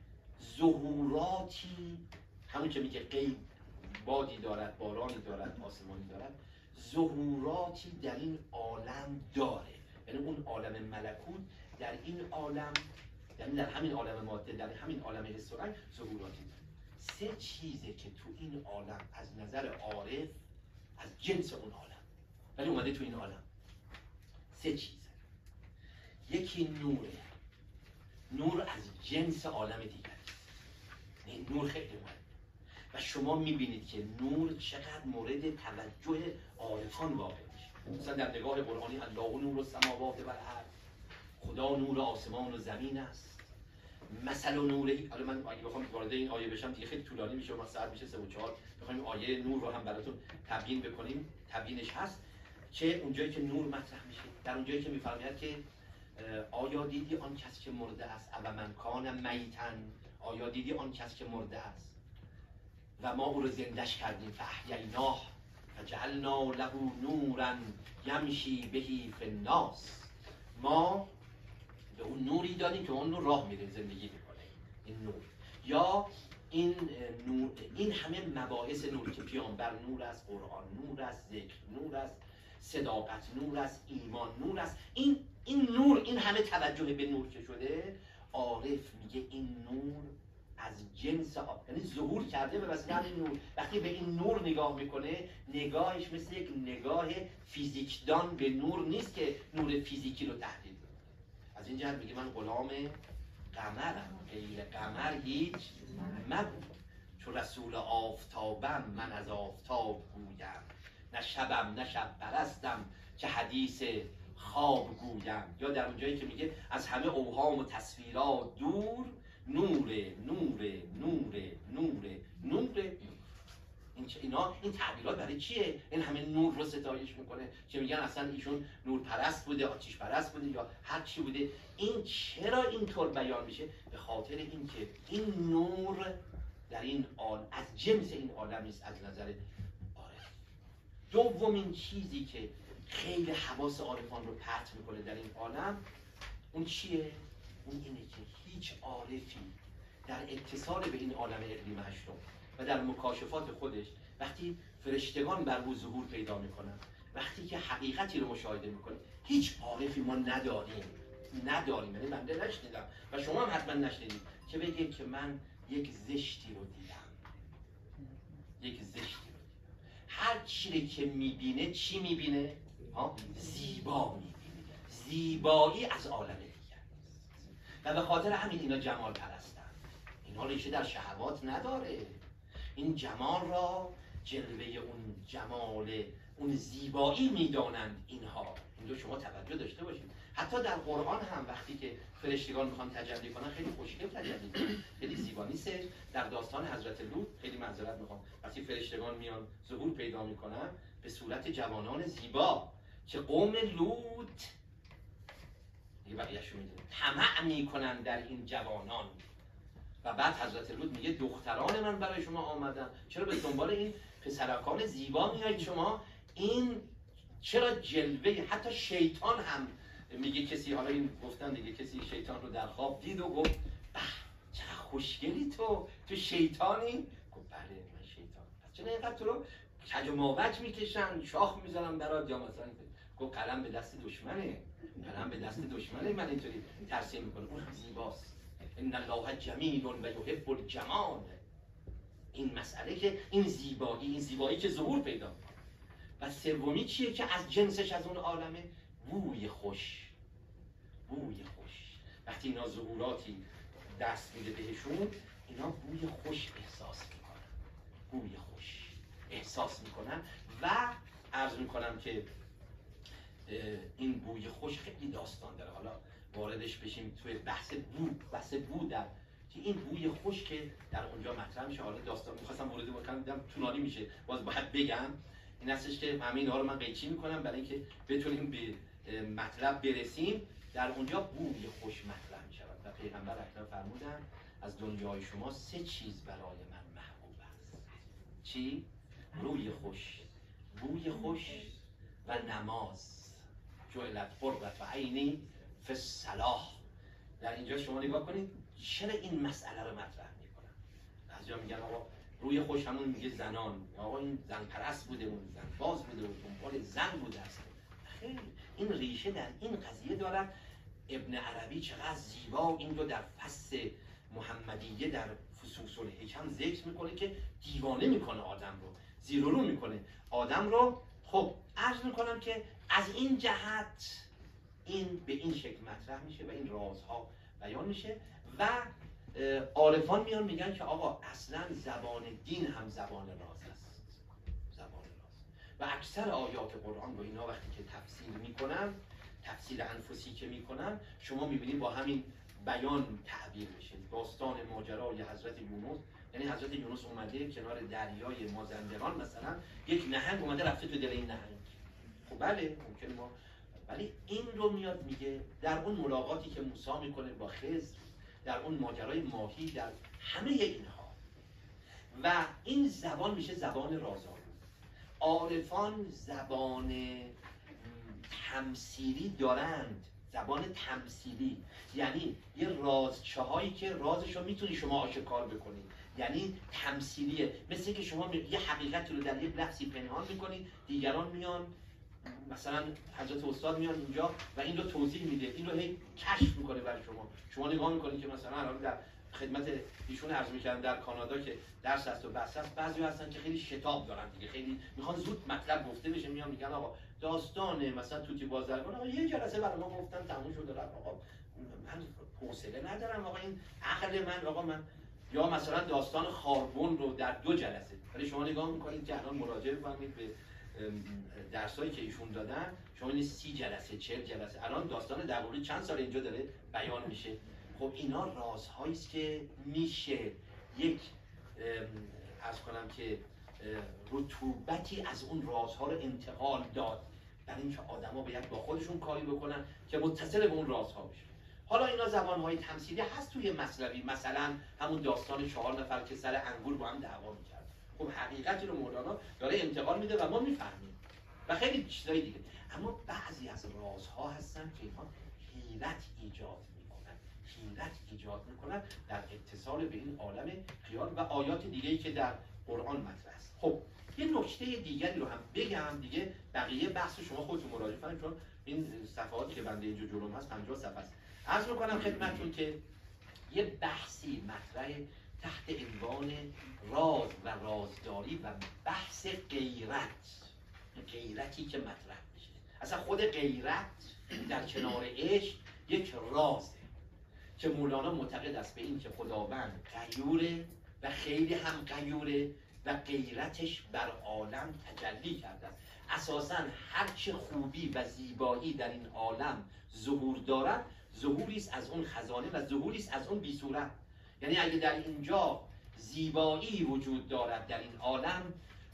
ظهوراتی، همون که میگه غیب، بادی دارد، بارانی دارد، آسمانی دارد، ظهوراتی در این عالم داره. یعنی اون عالم ملکوت در این عالم، یعنی در همین عالم ماده، در همین عالم حس و رنگ ظهوراتی داره. سه چیزه که تو این عالم از نظر عارف از جنس اون عالم، ولی اومده تو این عالم. سه چیزه. یکی نوره، نور از جنس عالم دیگر است. این نور خیلی مهمه و شما میبینید که نور چقدر مورد توجه عارفان واقع میشه. مثلا در نگاه قرآنی الله نور السماوات و الارض، خدا نور آسمان و زمین است. مثل نوری، حالا من اگه بخوام وارد این آیه بشم دیگه خیلی طولانی میشه و ما ساعت میشه سه و چهار، بخوایم آیه نور رو هم براتون تبیین بکنیم. تبیینش هست که اونجایی که نور مطرح میشه، در اونجایی که میفرماید که آیا دیدی آن کس که مرده است، او من کان میتن، آیا دیدی آن کس که مرده است و ما او رو زندش کردیم، فاحییناه فجعلنا له نورا یمشی بهی فی الناس، ما به اون نوری دادیم که اون نور راه میره، زندگی میکنه. این نور یا این نور، این همه مباحث نور که پیامبر نور است، قرآن نور است، ذکر نور است، صداقت نور است، ایمان نور است. این این نور، این همه توجه به نور که شده، عارف میگه این نور از جنس آب، یعنی ظهور کرده به وسیله همین نور. وقتی به این نور نگاه میکنه، نگاهش مثل یک نگاه فیزیکدان به نور نیست که نور فیزیکی رو تحلیل کنه. از این جهت میگه من غلام قمرم، غیر قمر هیچ مبود، چو رسول آفتابم من از آفتاب گویم، نه شبم نه شب پرستم که حدیث خواب گویم. یا در اونجایی که میگه از همه اوهام و تصویرات دور، نور نور نور نور نور. این اینا این تعبیرات برای چیه؟ این همه نور رو ستایش میکنه که میگن اصلا ایشون نور پرست بوده، آتش پرست بوده یا هر چی بوده. این چرا اینطور بیان میشه؟ به خاطر اینکه این نور در این عالم از جنس این عالم نیست از نظر عارف. دومین چیزی که خیلی حواس عارفان رو پرت میکنه در این عالم اون چیه؟ اون اینه که هیچ عارفی در اتصال به این عالم اقلیم هشتم و در مکاشفات خودش وقتی فرشتگان بر او ظهور پیدا میکنن، وقتی که حقیقتی رو مشاهده میکنه، هیچ عارفی ما نداریم نداریم یعنی بنده نشنیدم و شما هم حتما نشنیدید که بگه که من یک زشتی رو دیدم، یک زشتی رو دیدم. هر چیزی که میبینه چی میبینه؟ ها؟ زیبا میبینه، زیبایی از عالم دیگر و به خاطر همین اینا جمال پرستن. اینا ریشه در شهوات نداره. این جمال را جلوه اون جمال اون زیبایی میدانند اینها. این رو شما توجه داشته باشید. حتی در قرآن هم وقتی که فرشتگان میخوان تجلی کنن خیلی خوشگل تجلی کنن، خیلی زیبا نیست. در داستان حضرت لوط خیلی معذرت میخوام، وقتی فرشتگان میان ظهور پیدا میکنن به صورت جوانان زیبا که قوم لوط دیگه بقیه‌شو میدونن طمع میکنن در این جوانان و بعد حضرت لوط میگه دختران من برای شما آمدن، چرا به دنبال این پسرکان زیبا میایید شما؟ این چرا جلوه حتی شیطان هم میگه کسی، حالا این گفتن دیگه، کسی شیطان رو در خواب دید و گفت به چقدر خوشگلی تو تو شیطانی؟ گفت بله من شیطان. پس چرا اینقدر تو رو کج و ماوج میکشن، شاخ میزنن برات یا مثلا؟ گفت قلم به دست دشمنه، قلم به دست دشمنه من اینطوری ترسیم میکنه. اون زیباست. ان الله جمیل و یحب الجمال. این مسئله که این زیبایی، این زیبایی که ظهور پیدا میکنه. و سومی چیه که از جنسش از اون عالمه؟ بوی خوش. بوی خوش. وقتی اینا ظهوراتی دست میده بهشون، اینا بوی خوش احساس میکنن. بوی خوش احساس میکنن و عرض میکنم که این بوی خوش خیلی داستان داره. حالا واردش بشیم توی بحث بو، بحث بو در که این بوی خوش که در اونجا مطرح میشه. حالا داستان میخواستم وارد بکنم دیدم طولانی میشه، باز باید بگم. این هستش که همه اینها رو من قیچی میکنم برای اینکه بتونیم به مطلب برسیم. در اونجا بوی خوش مطرح میشود و پیغمبر اکرم فرمودن از دنیای شما سه چیز برای من محبوب است. چی؟ روی خوش، بوی خوش و نماز. جعلت قرة عینی فی الصلاة. در اینجا شما نگاه کنید چرا این مسئله رو مطرح میکنن. بعضیا میگن آقا روی خوش همون میگه زنان، آقا این زن پرست بوده، اون زن باز بوده و دنبال زن بوده است. خیلی این ریشه در این قضیه دارد. ابن عربی چقدر زیبا این رو در فصل محمدیه در فصوص الحکم ذکر میکنه که دیوانه میکنه آدم رو، زیر و رو میکنه آدم رو. خب عرض میکنم که از این جهت این به این شکل مطرح میشه و این رازها بیان میشه و عارفان میان میگن که آقا اصلا زبان دین هم زبان راز است، زبان راز. و اکثر آیات قرآن رو اینا وقتی که تفسیر میکنن، تفسیر انفسی که میکنن، شما میبینید با همین بیان تعبیر میشه. داستان ماجرای حضرت یونس، یعنی حضرت یونس اومده کنار دریای مازندران مثلا، یک نهنگ اومده رفته تو دل این نهنگ. خب بله ممکنه ما، ولی این رو میاد میگه در اون ملاقاتی که موسی میکنه با خضر، در اون ماجرای ماهی، در همه اینها و این زبان میشه زبان رازآلود. عارفان زبان تمثیلی دارند، زبان تمثیلی، یعنی یه رازچه هایی که رازش رو میتونی شما آشکار بکنید، یعنی تمثیلیه. مثل که شما یه حقیقتی رو در یک لحظی پنهان میکنید، دیگران میان مثلا حضرت استاد میان اینجا و این رو توضیح میده، این رو هی کشف میکنه برای شما. شما نگاه میکنید که مثلا الان در خدمت ایشون عرض میکردم در کانادا که درس هست و بحث هست، بعضی هستن که خیلی شتاب دارن دیگه، خیلی میخوان زود مطلب گفته بشه، میان میگن آقا داستان مثلا توتی بازرگان آقا یه جلسه برای ما گفتن تموم شد رفت، آقا من حوصله ندارم، آقا این عقل من، آقا من. یا مثلا داستان خاربن رو در دو جلسه، ولی شما نگاه میکنید که الان مراجعه بفرمایید به درسایی که ایشون دادن، شما این سی جلسه چهل جلسه، الان داستان درباره چند سال اینجا داره بیان میشه. خب اینا رازهایی است که میشه یک عرض کنم که رطوبتی از اون رازها رو انتقال داد، برای اینکه آدما باید با خودشون کاری بکنن که متصل به اون رازها بشه. حالا اینا زبانهای تمثیلی هست توی مثنوی، مثلا همون داستان چهار نفر که سر انگور با هم دعوا می‌کردن. خب حقیقتی رو مولانا داره انتقال میده و ما میفهمیم و خیلی چیزای دیگه. اما بعضی از رازها هستن که اینها حیرت ایجاد میکنن، حیرت ایجاد میکنن در اتصال به این عالم خیال و آیات دیگه‌ای که در قرآن مطرح است. خب یه نکته دیگری رو هم بگم دیگه، بقیه بحث شما خودتون مراجعه کنید، چون این صفحاتی که بنده اینجا جلوم هست پنجاه صفحه است. عرض میکنم خدمتتون که یه بحثی مطرح تحت عنوان راز و رازداری و بحث غیرت، غیرتی که مطرح میشه. اصلا خود غیرت در کنار عشق یک رازه که مولانا معتقد است به این که خداوند غیوره و خیلی هم غیوره و غیرتش بر عالم تجلی کرده است. اساساً هرچه خوبی و زیبایی در این عالم ظهور دارد، ظهوری است از اون خزانه و ظهوری است از اون بی صورت. یعنی اگه در اینجا زیبایی وجود دارد در این عالم،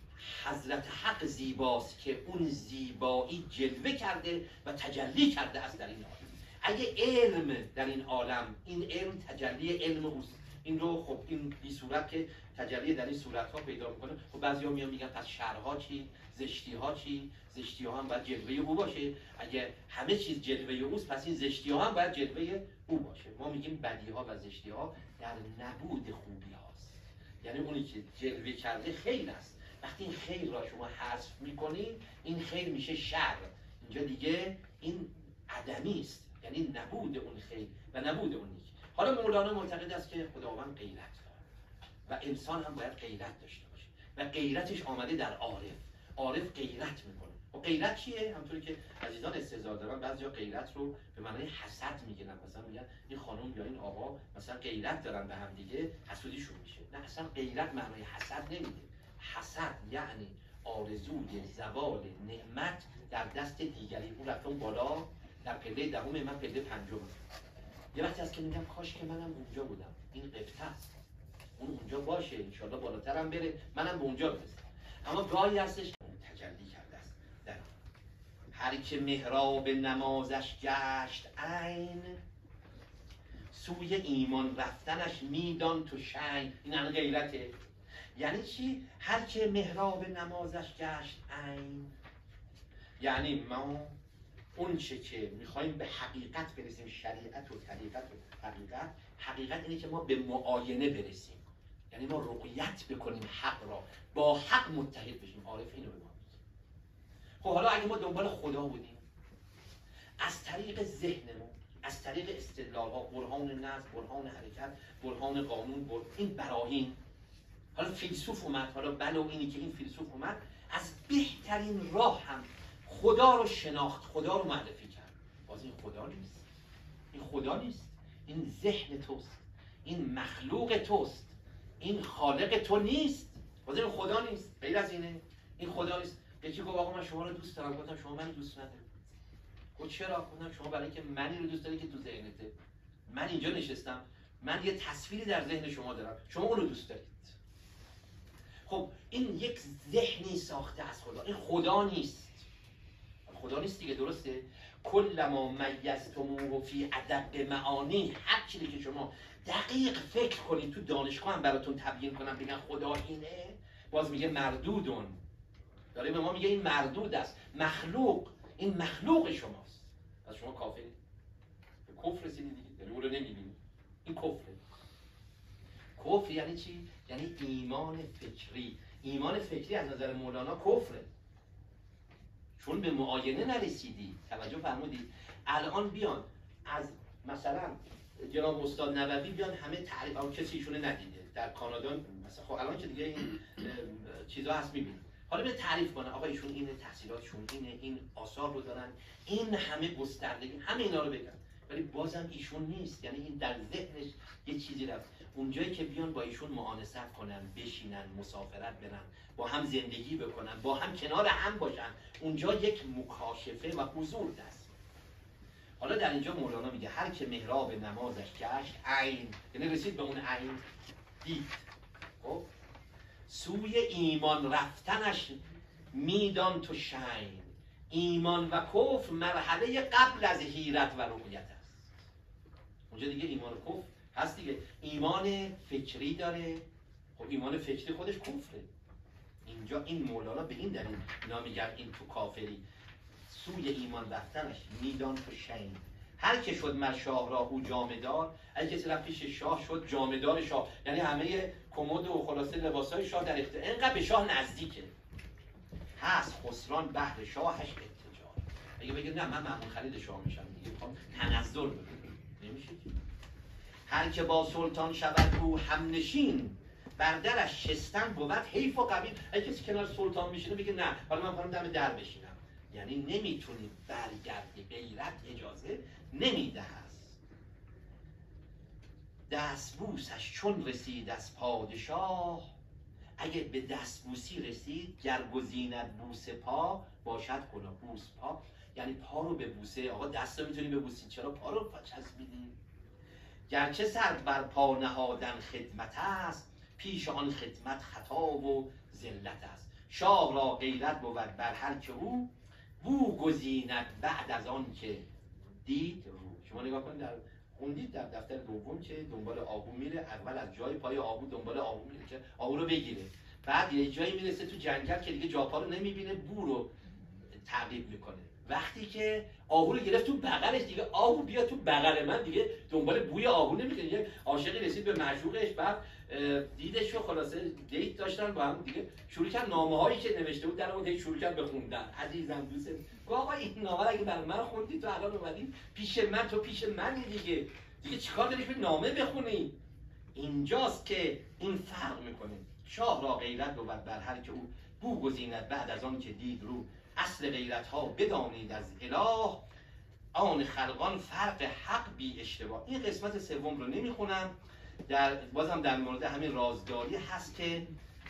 حضرت حق زیباست که اون زیبایی جلوه کرده و تجلی کرده است در این عالم. اگه علم در این عالم، این علم تجلی علم اوست، این رو خب این بی صورت که تجلی در این صورت ها پیدا میکنه. خب بعضیا میان میگن پس شرها چی، زشتی ها چی؟ زشتی ها هم باید جلوه او باشه. اگه همه چیز جلوه اوست پس این زشتی ها هم باید جلوه او باشه. ما میگیم بدی ها و زشتی ها در نبود خوبی هاست، یعنی اونی که جلوه کرده خیر است. وقتی این خیر را شما حذف میکنید، این خیر میشه شر. اینجا دیگه این عدمی است، یعنی نبود اون خیر و نبود اون نیک. حالا مولانا معتقد است که خداوند غیرت داره و انسان هم باید غیرت داشته باشه و غیرتش آمده در عارف. عارف غیرت میکنه. و غیرت چیه؟ همونطوری که عزیزان استهزار دارن، بعضیا غیرت رو به معنای حسد میگیرن. مثلا میگن این خانم یا این آقا مثلا غیرت دارن به هم دیگه، حسودیشون میشه. نه، اصلا غیرت معنای حسد نمیده. حسد یعنی آرزوی زوال نعمت در دست دیگری. اون رفتم بالا در پله دهم، من پله پنجم. یه وقتی از که میگم کاش که منم اونجا بودم. این قبطه است، اون اونجا باشه، انشالله بالاترم بره، منم به اونجا برسم. اما گاهی هستش تجلی کرده است در هر که محراب نمازش گشت عین، سوی ایمان رفتنش میدان تو شین. این هم غیرته. یعنی چی؟ هر که محراب نمازش گشت عین، یعنی ما اون چه که میخوایم به حقیقت برسیم، شریعت و طریقت و حقیقت، حقیقت اینه که ما به معاینه برسیم، یعنی ما رؤیت بکنیم حق را، با حق متحد بشیم. عارف اینو به ما میگه. خب حالا اگه ما دنبال خدا بودیم، از طریق ذهنمون، از طریق استدلال ها، برهان نظم، برهان حرکت، برهان قانون، بر... این براهین، حالا فیلسوف اومد، حالا بلو اینی که این فیلسوف اومد از بهترین راه هم خدا رو شناخت، خدا رو معرفی کرد. باز این خدا نیست، این خدا نیست، این ذهن توست، این مخلوق توست، این خالق تو نیست. باز این خدا نیست، غیر از اینه. این خدا نیست. یکی گفت آقا من شما رو دوست دارم. گفتم شما منو دوست نداری. گفت چرا؟ گفتم شما برای اینکه منی رو دوست داری که تو ذهنته. من اینجا نشستم، من یه تصویری در ذهن شما دارم، شما اون رو دوست دارید. خب این یک ذهنی ساخته از خدا، این خدا نیست. خدا نیست دیگه، درسته؟ کلما میزتموه فی ادب معانی، هر چیزی که شما دقیق فکر کنید تو دانشگاه هم براتون تبیین کنم بگن خدا اینه، باز میگه مردودون. داره به ما میگه این مردود است، مخلوق، این مخلوق شماست. پس شما کافرید، به کفر رسیدید دیگه، یعنی اون رو نمیبینید. این کفره. کفر یعنی چی؟ یعنی ایمان فکری. ایمان فکری از نظر مولانا کفره، چون به معاینه نرسیدی. توجه فرمودید؟ الان بیان از مثلا جناب استاد نبوی بیان همه تعریف، اون کسی ایشونه ندیده در کانادا مثلا، خب الان که دیگه این چیزا هست میبینید، حالا به تعریف کنه آقا ایشون اینه، تحصیلاتشون اینه، این آثار رو دارن، این همه گستردگی، همه اینا رو بگن، ولی بازم ایشون نیست. یعنی این در ذهنش یه چیزی رفت. اونجایی که بیان با ایشون معانست کنن، بشینن، مسافرت برن، با هم زندگی بکنن، با هم کنار هم باشن، اونجا یک مکاشفه و حضور دست. حالا در اینجا مولانا میگه هر که محراب نمازش گشت عین، یعنی رسید به اون عین، دید. خب سوی ایمان رفتنش میدان تو شین. ایمان و کفر مرحله قبل از حیرت و رؤیت است. اونجا دیگه ایمان و کفر هست دیگه. ایمان فکری داره، خب ایمان فکری خودش کفره. اینجا این مولانا به این دلیل اینا میگن این تو کافری. سوی ایمان رفتنش میدان تو شین. هر که شد مر شاه را او جامدار. اگه کسی رفت پیش شاه شد جامدار شاه، یعنی همه کمد و خلاصه لباسای شاه در اختیار، اینقدر به شاه نزدیکه. هست خسران بهر شاهش اتجار. اگه بگه نه من معمول خرید شاه میشم دیگه، میخوام تنزل بکنم، نمیشه. هر که با سلطان شود او همنشین. بر درش شستن بود حیف و قبیل. اگه کسی کنار سلطان میشینه بگه نه حالا من میخوام دم در بشینم، یعنی نمیتونی برگردی، غیرت اجازه نمیده هست. دستبوسش چون رسید از پادشاه. اگه به دستبوسی رسید گر گزیند بوس پا باشد کلا. بوس پا یعنی پا رو به بوسه. آقا دست رو میتونی ببوسی، چرا پا رو چسبیدی؟ گرچه سر بر پا نهادن خدمت است. پیش آن خدمت خطا و ذلت است. شاه را غیرت بود بر هر که او بو گزیند بعد از آن که دید رو. شما نگاه کنید در خوندید در دفتر دوم که دنبال آهو میره، اول از جای پای آهو دنبال آهو میره که آهو رو بگیره، بعد یه جایی میرسه تو جنگل که دیگه جاپا رو نمیبینه، بو رو تعقیب میکنه. وقتی که آهو رو گرفت تو بغلش، دیگه آهو بیا تو بغل من، دیگه دنبال بوی آهو نمیکنه. یه عاشقی رسید به معشوقش، بعد دیدش و خلاصه دیت داشتن با هم دیگه، شروع کرد نامه هایی که نوشته بود در اون شروع کرد بخوندن. عزیزم دوستم گفت آقا این نامه اگه برای من خوندی تو الان اومدی پیش من، تو پیش منی دیگه، دیگه چیکار داری به نامه بخونی؟ اینجاست که این فرق میکنه. شاه را غیرت بود بر هر که او بو گزیند بعد از آن که دید رو. اصل غیرت ها بدانید از اله. آن خلقان فرق حق بی اشتباه. این قسمت سوم رو نمیخونم، در بازم در مورد همین رازداری هست که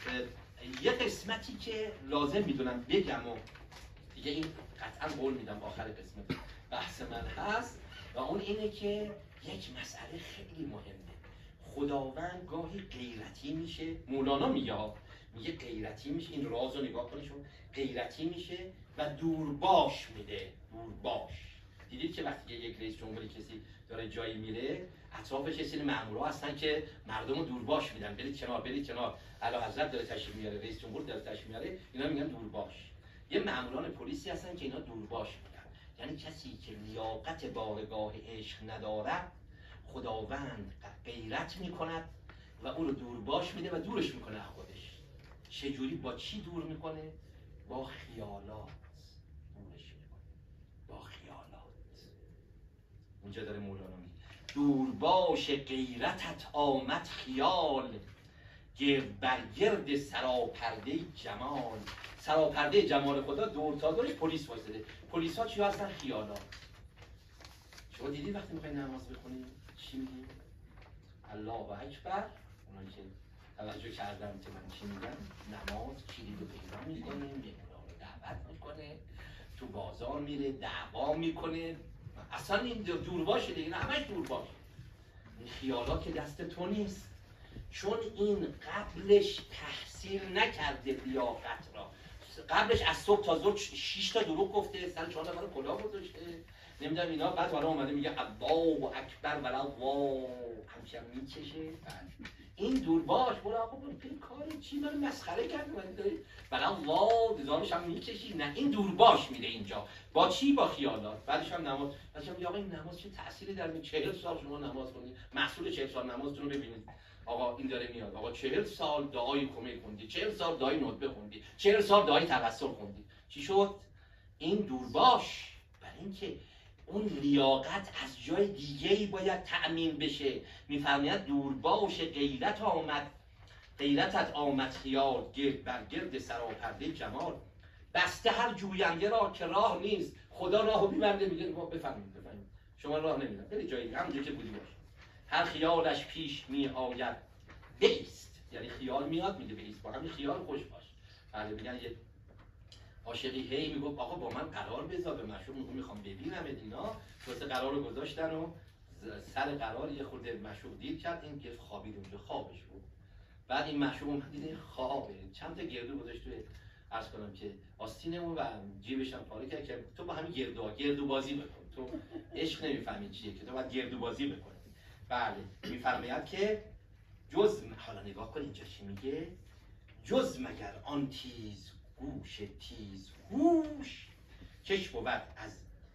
یه قسمتی که لازم میدونم بگم و دیگه این قطعا قول میدم آخر قسمت بحث من هست، و اون اینه که یک مسئله خیلی مهمه. خداوند گاهی غیرتی میشه، مولانا میگه میگه غیرتی میشه، این راز رو نگاه کنید شما، غیرتی میشه و دورباش میده. دورباش دیدید که وقتی یک رئیس جمهوری کسی داره جایی میره، اطرافش یه سری مامورا هستن که مردم رو دورباش میدن، برید کنار برید کنار، اعلیحضرت داره تشریف میاره، رئیس جمهور داره تشریف میاره، اینا میگن دورباش. یه ماموران پلیسی هستن که اینا دورباش میدن، یعنی کسی که لیاقت بارگاه عشق ندارد خداوند غیرت میکند و او رو دورباش میده و دورش میکنه از خودش. چجوری؟ با چی دور میکنه؟ با خیالات دورش میکنه، با خیالات. اونجا داره مولانا میگه دورباش غیرتت آمد خیال. گرد بر گرد سراپرده جمال. سراپرده جمال خدا دور تا دورش پلیس وایساده. پلیس ها چی هستن؟ خیالات. شما دیدی وقتی میخوای نماز بخونی چی میگی؟ الله اکبر. اونایی که توجه کردم که من چی میگم، نماز کلید رو پیدا میکنه، مهمونا رو دعوت میکنه، تو بازار میره دعوا میکنه. اصلا این دورباشه دیگه، همش دورباش. این خیالات که دست تو نیست، چون این قبلش تحصیل نکرده لیاقت را. قبلش از صبح تا ظهر شش تا دروغ گفته، سر چهار نفر کلاه گذاشته، نمیدونم اینا، بعد حالا اومده میگه الله اکبر ولا وا، همچنان میکشه. این دورباش برو آقا برو این کار چی من مسخره کردی من داری ولا وا دزارش هم میکشی. نه این دورباش میره اینجا با چی؟ با خیالات. بعدش هم نماز. بعدش هم میگه آقا این نماز چه تأثیری داره؟ چهل سال شما نماز خوندید، محصول چهل سال نمازتون رو ببینید. آقا این داره میاد، آقا چهل سال دعای کمیل خوندی، چهل سال دعای ندبه خوندی، چهل سال دعای توسل خوندی، چی شد؟ این دورباش. برای اینکه اون لیاقت از جای دیگه‌ای باید تأمین بشه. میفرماید دورباش غیرت آمد، غیرتت آمد خیال. گرد بر گرد سراپرده جمال. بسته هر جوینده را که راه نیست. خدا راهو میبنده، میگه بفهمید بفهمید شما راه نمیدن، برید جایی همونجا که بودی باش. هر خیالش پیش می آید بیست، یعنی خیال میاد میگه بیست، با همین خیال خوش باش. بعد میگن یه عاشقی هی میگفت آقا با من قرار بذار، به مشروع میگم میخوام ببینم اینا، واسه قرار رو گذاشتن و سر قرار یه خورده مشروع دید کرد، این گفت خوابید اونجا، خوابش بود. بعد این معشوق اومد دید خوابه، چند تا گردو گذاشت توی عرض کنم که آستینمون و جیبش هم پاره کرد که تو با همین گردو گردو بازی بکن، تو عشق نمیفهمی چیه که تو باید گردو بازی بکنی. بله میفرماید که جز، حالا نگاه کن اینجا چی میگه، جز مگر آن تیز گوش تیز گوش کش بود از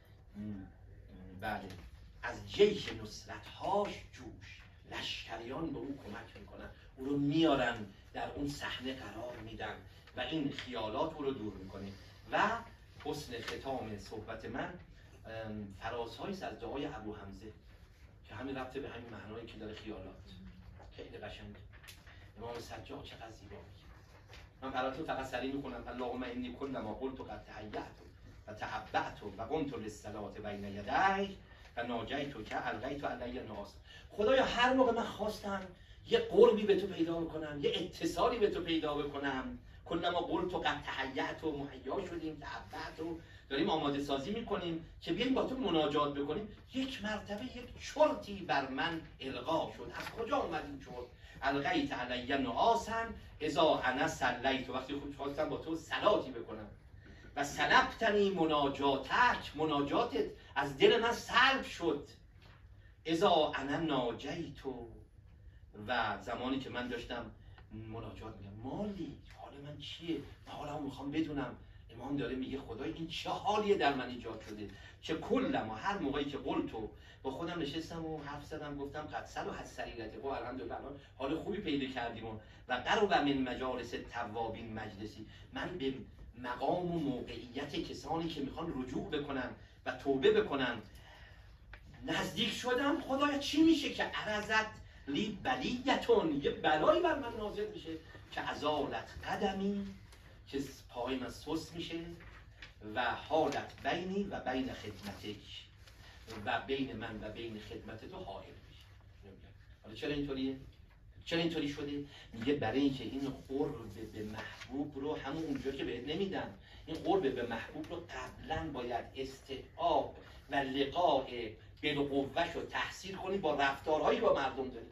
بله از جیش نصرت هاش جوش. لشکریان به او کمک میکنن، او رو میارن در اون صحنه قرار میدن و این خیالات او رو دور میکنه. و حسن ختام صحبت من فرازهایی از دعای ابو حمزه که همین ربطه به همین معنایی که داره خیالات، خیلی قشنگه. امام سجاد چقدر زیبا میگه. من براتون فقط سریع میکنم. اللهم انی کل ما قلت قد تهیأت و تعبأت و قمت للصلاة بین یدیک و ناجیت که القیت علی الناس. خدایا هر موقع من خواستم یه قربی به تو پیدا بکنم، یه اتصالی به تو پیدا بکنم، کل ما قلت قد تهیأت و مهیا شدیم، تعبأت و داریم آماده سازی میکنیم که بیایم با تو مناجات بکنیم، یک مرتبه یک چرتی بر من القا شد. از کجا اومد این چرت؟ القیت علی نعاسا اذا انا صلیت. وقتی خود خواستم با تو صلاتی بکنم و سلبتنی مناجاتک، مناجاتت از دل من سلب شد. اذا انا ناجیت، و زمانی که من داشتم مناجات میگم مالی حال من چیه، من حالمو میخوام بدونم. امام داره میگه خدای این چه حالیه در من ایجاد شده که کلما هر موقعی که قلتو با خودم نشستم و حرف زدم گفتم قد سر و حد سریرته و الحمدلله حال خوبی پیدا کردیم و, و قرب من مجالس توابین مجلسی، من به مقام و موقعیت کسانی که میخوان رجوع بکنن و توبه بکنن نزدیک شدم. خدایا چی میشه که عرضت لی بلیتون، یه بلایی بر من نازل میشه که ازالت قدمی، که پای من سست میشه و حالت بینی و بین خدمتک، و بین من و بین خدمت تو حائل میشه. حالا چرا اینطوریه؟ چرا اینطوری شده؟ میگه برای اینکه این قرب به محبوب رو همون اونجا که بهت نمیدن، این قرب به محبوب رو قبلا باید استحقاق و لقاء بالقوهش رو تحصیل کنی با رفتارهایی با مردم داری.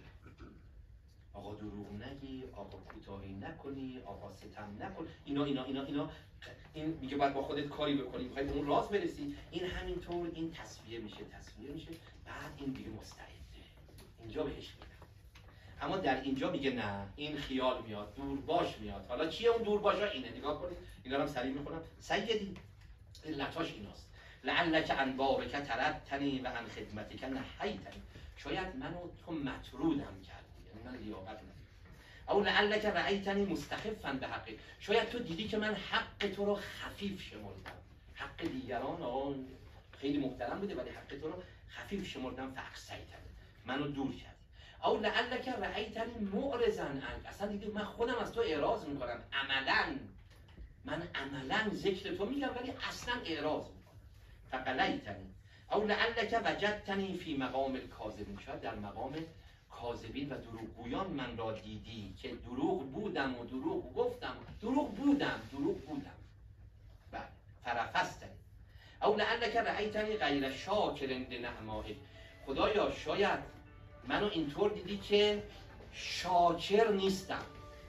آقا دروغ نگی، آقا کوتاهی نکنی، آقا ستم نکن، اینا اینا اینا اینا این میگه باید با خودت کاری بکنی، میخوای به اون راز برسی. این همینطور این تصفیه میشه تصفیه میشه بعد این دیگه مستعده، اینجا بهش میدن. اما در اینجا میگه نه، این خیال میاد، دور باش میاد. حالا چیه اون دور باشا؟ اینه، نگاه کنید اینا رو هم سریع میخونم. سیدی لطاش ایناست، لعلک عن بارک ترکتنی و عن خدمتک نهیتنی. شاید منو تو مطرودم کردی، یعنی من لیاقت ندارم. او لعلک رأیتنی مستخفا به حقی، شاید تو دیدی که من حق تو رو خفیف شمردم. حق دیگران آن خیلی محترم بوده ولی حق تو رو خفیف شمردم، فاقصیتنی، منو دور کردی. او لعلک رأیتنی معرضا عنک، اصلا دیدی من خودم از تو اعراض میکنم، عملا من عملا ذکر تو میگم ولی اصلا اعراض میکنم. فقلیتنی. او لعلک وجدتنی فی مقام الکاذبین، شاید در مقام کاذبین و دروغگویان من را دیدی که دروغ بودم و دروغ گفتم، دروغ بودم دروغ بودم. بله فرفستنی. او لعلک رأیتنی غیر شاکر لنعمائک، خدایا شاید منو اینطور دیدی که شاکر نیستم،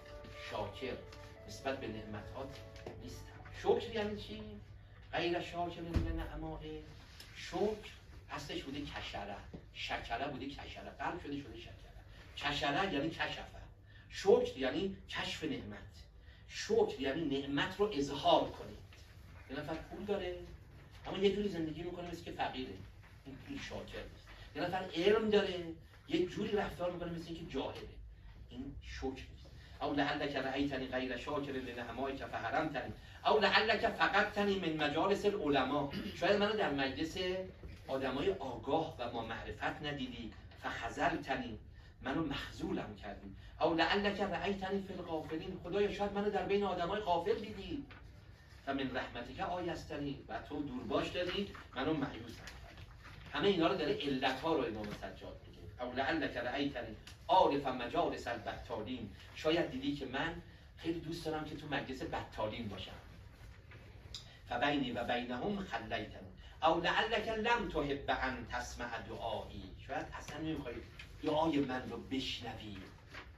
شاکر نسبت به نعمتات نیستم. شکر یعنی چی؟ غیر شاکر لنعمائک، شکر اصلش بوده کشره، شکره بوده کشره، قلب شده شده شکره. کشره یعنی کشفه، شکر یعنی کشف نعمت. شکر یعنی نعمت رو اظهار کنید. یه نفر پول داره اما یه جوری زندگی میکنه مثل که فقیره، این شاکر نیست. یه نفر علم داره یه جوری رفتار میکنه مثل که جاهله، این شکر نیست. او لعلک رأیتنی غیر شاکر لنعمائک فحرمتنی. او لعلک فقدتنی من مجالس العلماء، شاید منو در مجلس آدمای آگاه و ما معرفت ندیدی، فخذلتنی، منو مخذولم کردی. او لعلک رأیتنی فی الغافلین، خدایا شاید منو در بین آدمای غافل دیدی، فمن رحمتک آیستنی، و تو دورباش دادی منو مایوس کردی. همه اینا رو داره علت‌ها رو امام سجاد میگه. او لعلک رأیتنی عارف مجالس البطالین، شاید دیدی که من خیلی دوست دارم که تو مجلس بطالین باشم، فبینی و بینهم خلیتنی. او لعلک لم تحب ان تسمع دعایی، شاید اصلا نمیخوای دعای من رو بشنوی،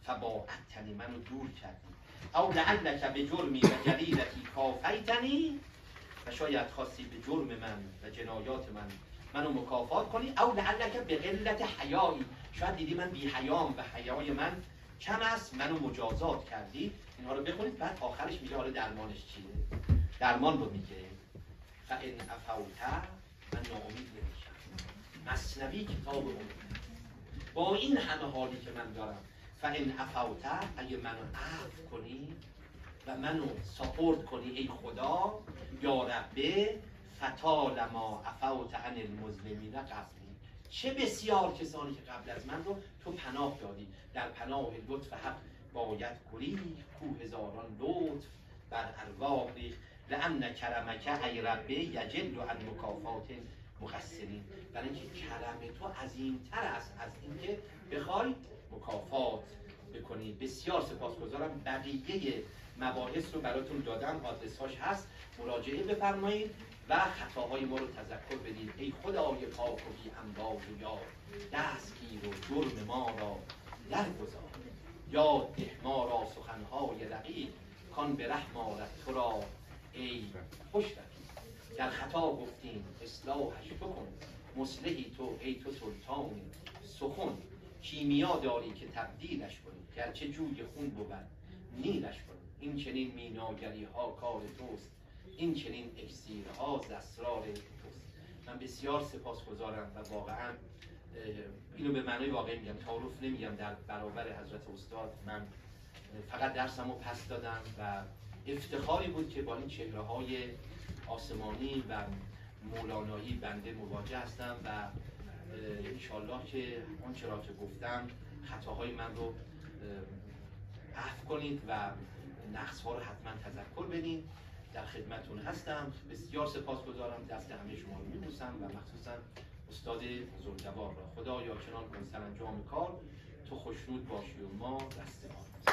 فباعدتنی، منو دور کردی. او لعلک به جرمی و جریرتی کافیتنی، و شاید خواستی به جرم من و جنایات من منو مکافات کنی. او لعلک به قلت حیایی، شاید دیدی من بی حیام و حیای من کم است، منو مجازات کردی. اینها رو بخونید. بعد آخرش میگه حالا درمانش چیه؟ درمان رو میگه فان عفوت، من ناامید نمیشم. مثنوی کتاب اون با این همه حالی که من دارم، فان عفوت، اگه منو عفو کنی و منو ساپورت کنی ای خدا، یا ربه فطالما عفوت عن المظلمین قبلی، چه بسیار کسانی که قبل از من رو تو پناه دادی. در پناه لطف حق باید گریخت، کو هزاران لطف بر ارواح ریخت. لأن کرمک ای ربه یجل عن مکافات مقصرین، برای اینکه کرم تو عظیمتر است از اینکه بخوای مکافات بکنی. بسیار سپاسگزارم. بقیه مباحث رو براتون دادم، آدرس‌هاش هست، مراجعه بفرمایید و خطاهای ما رو تذکر بدید. ای خدای پاک و بی امواج و یار، دستگیر و جرم ما را درگذار. یاد ده ما را سخنهای رقیق، کان به رحم آرد تو را ای خوش رفیق. در خطا گفتیم اصلاحش تو کن، مصلحی تو ای تو سلطان سخن. کیمیا داری که تبدیلش کنی، گرچه جوی خون بود نیلش کنی. این چنین میناگری ها کار توست، این چنین اکسیرها ز اسرار توست. من بسیار سپاسگزارم و واقعا اینو به معنای واقعی میگم، تعارف نمیگم در برابر حضرت استاد. من فقط درسمو پس دادم و افتخاری بود که با این چهره های آسمانی و مولانایی بنده مواجه هستم و انشالله که اون چرا که گفتم خطاهای من رو عفو کنید و نقص ها رو حتما تذکر بدین. در خدمتون هستم. بسیار سپاسگزارم. دست همه شما رو میبوسم و مخصوصا استاد بزرگوار را. خدایا چنان کن سرانجام کار، تو خوشنود باشی و ما رستگار.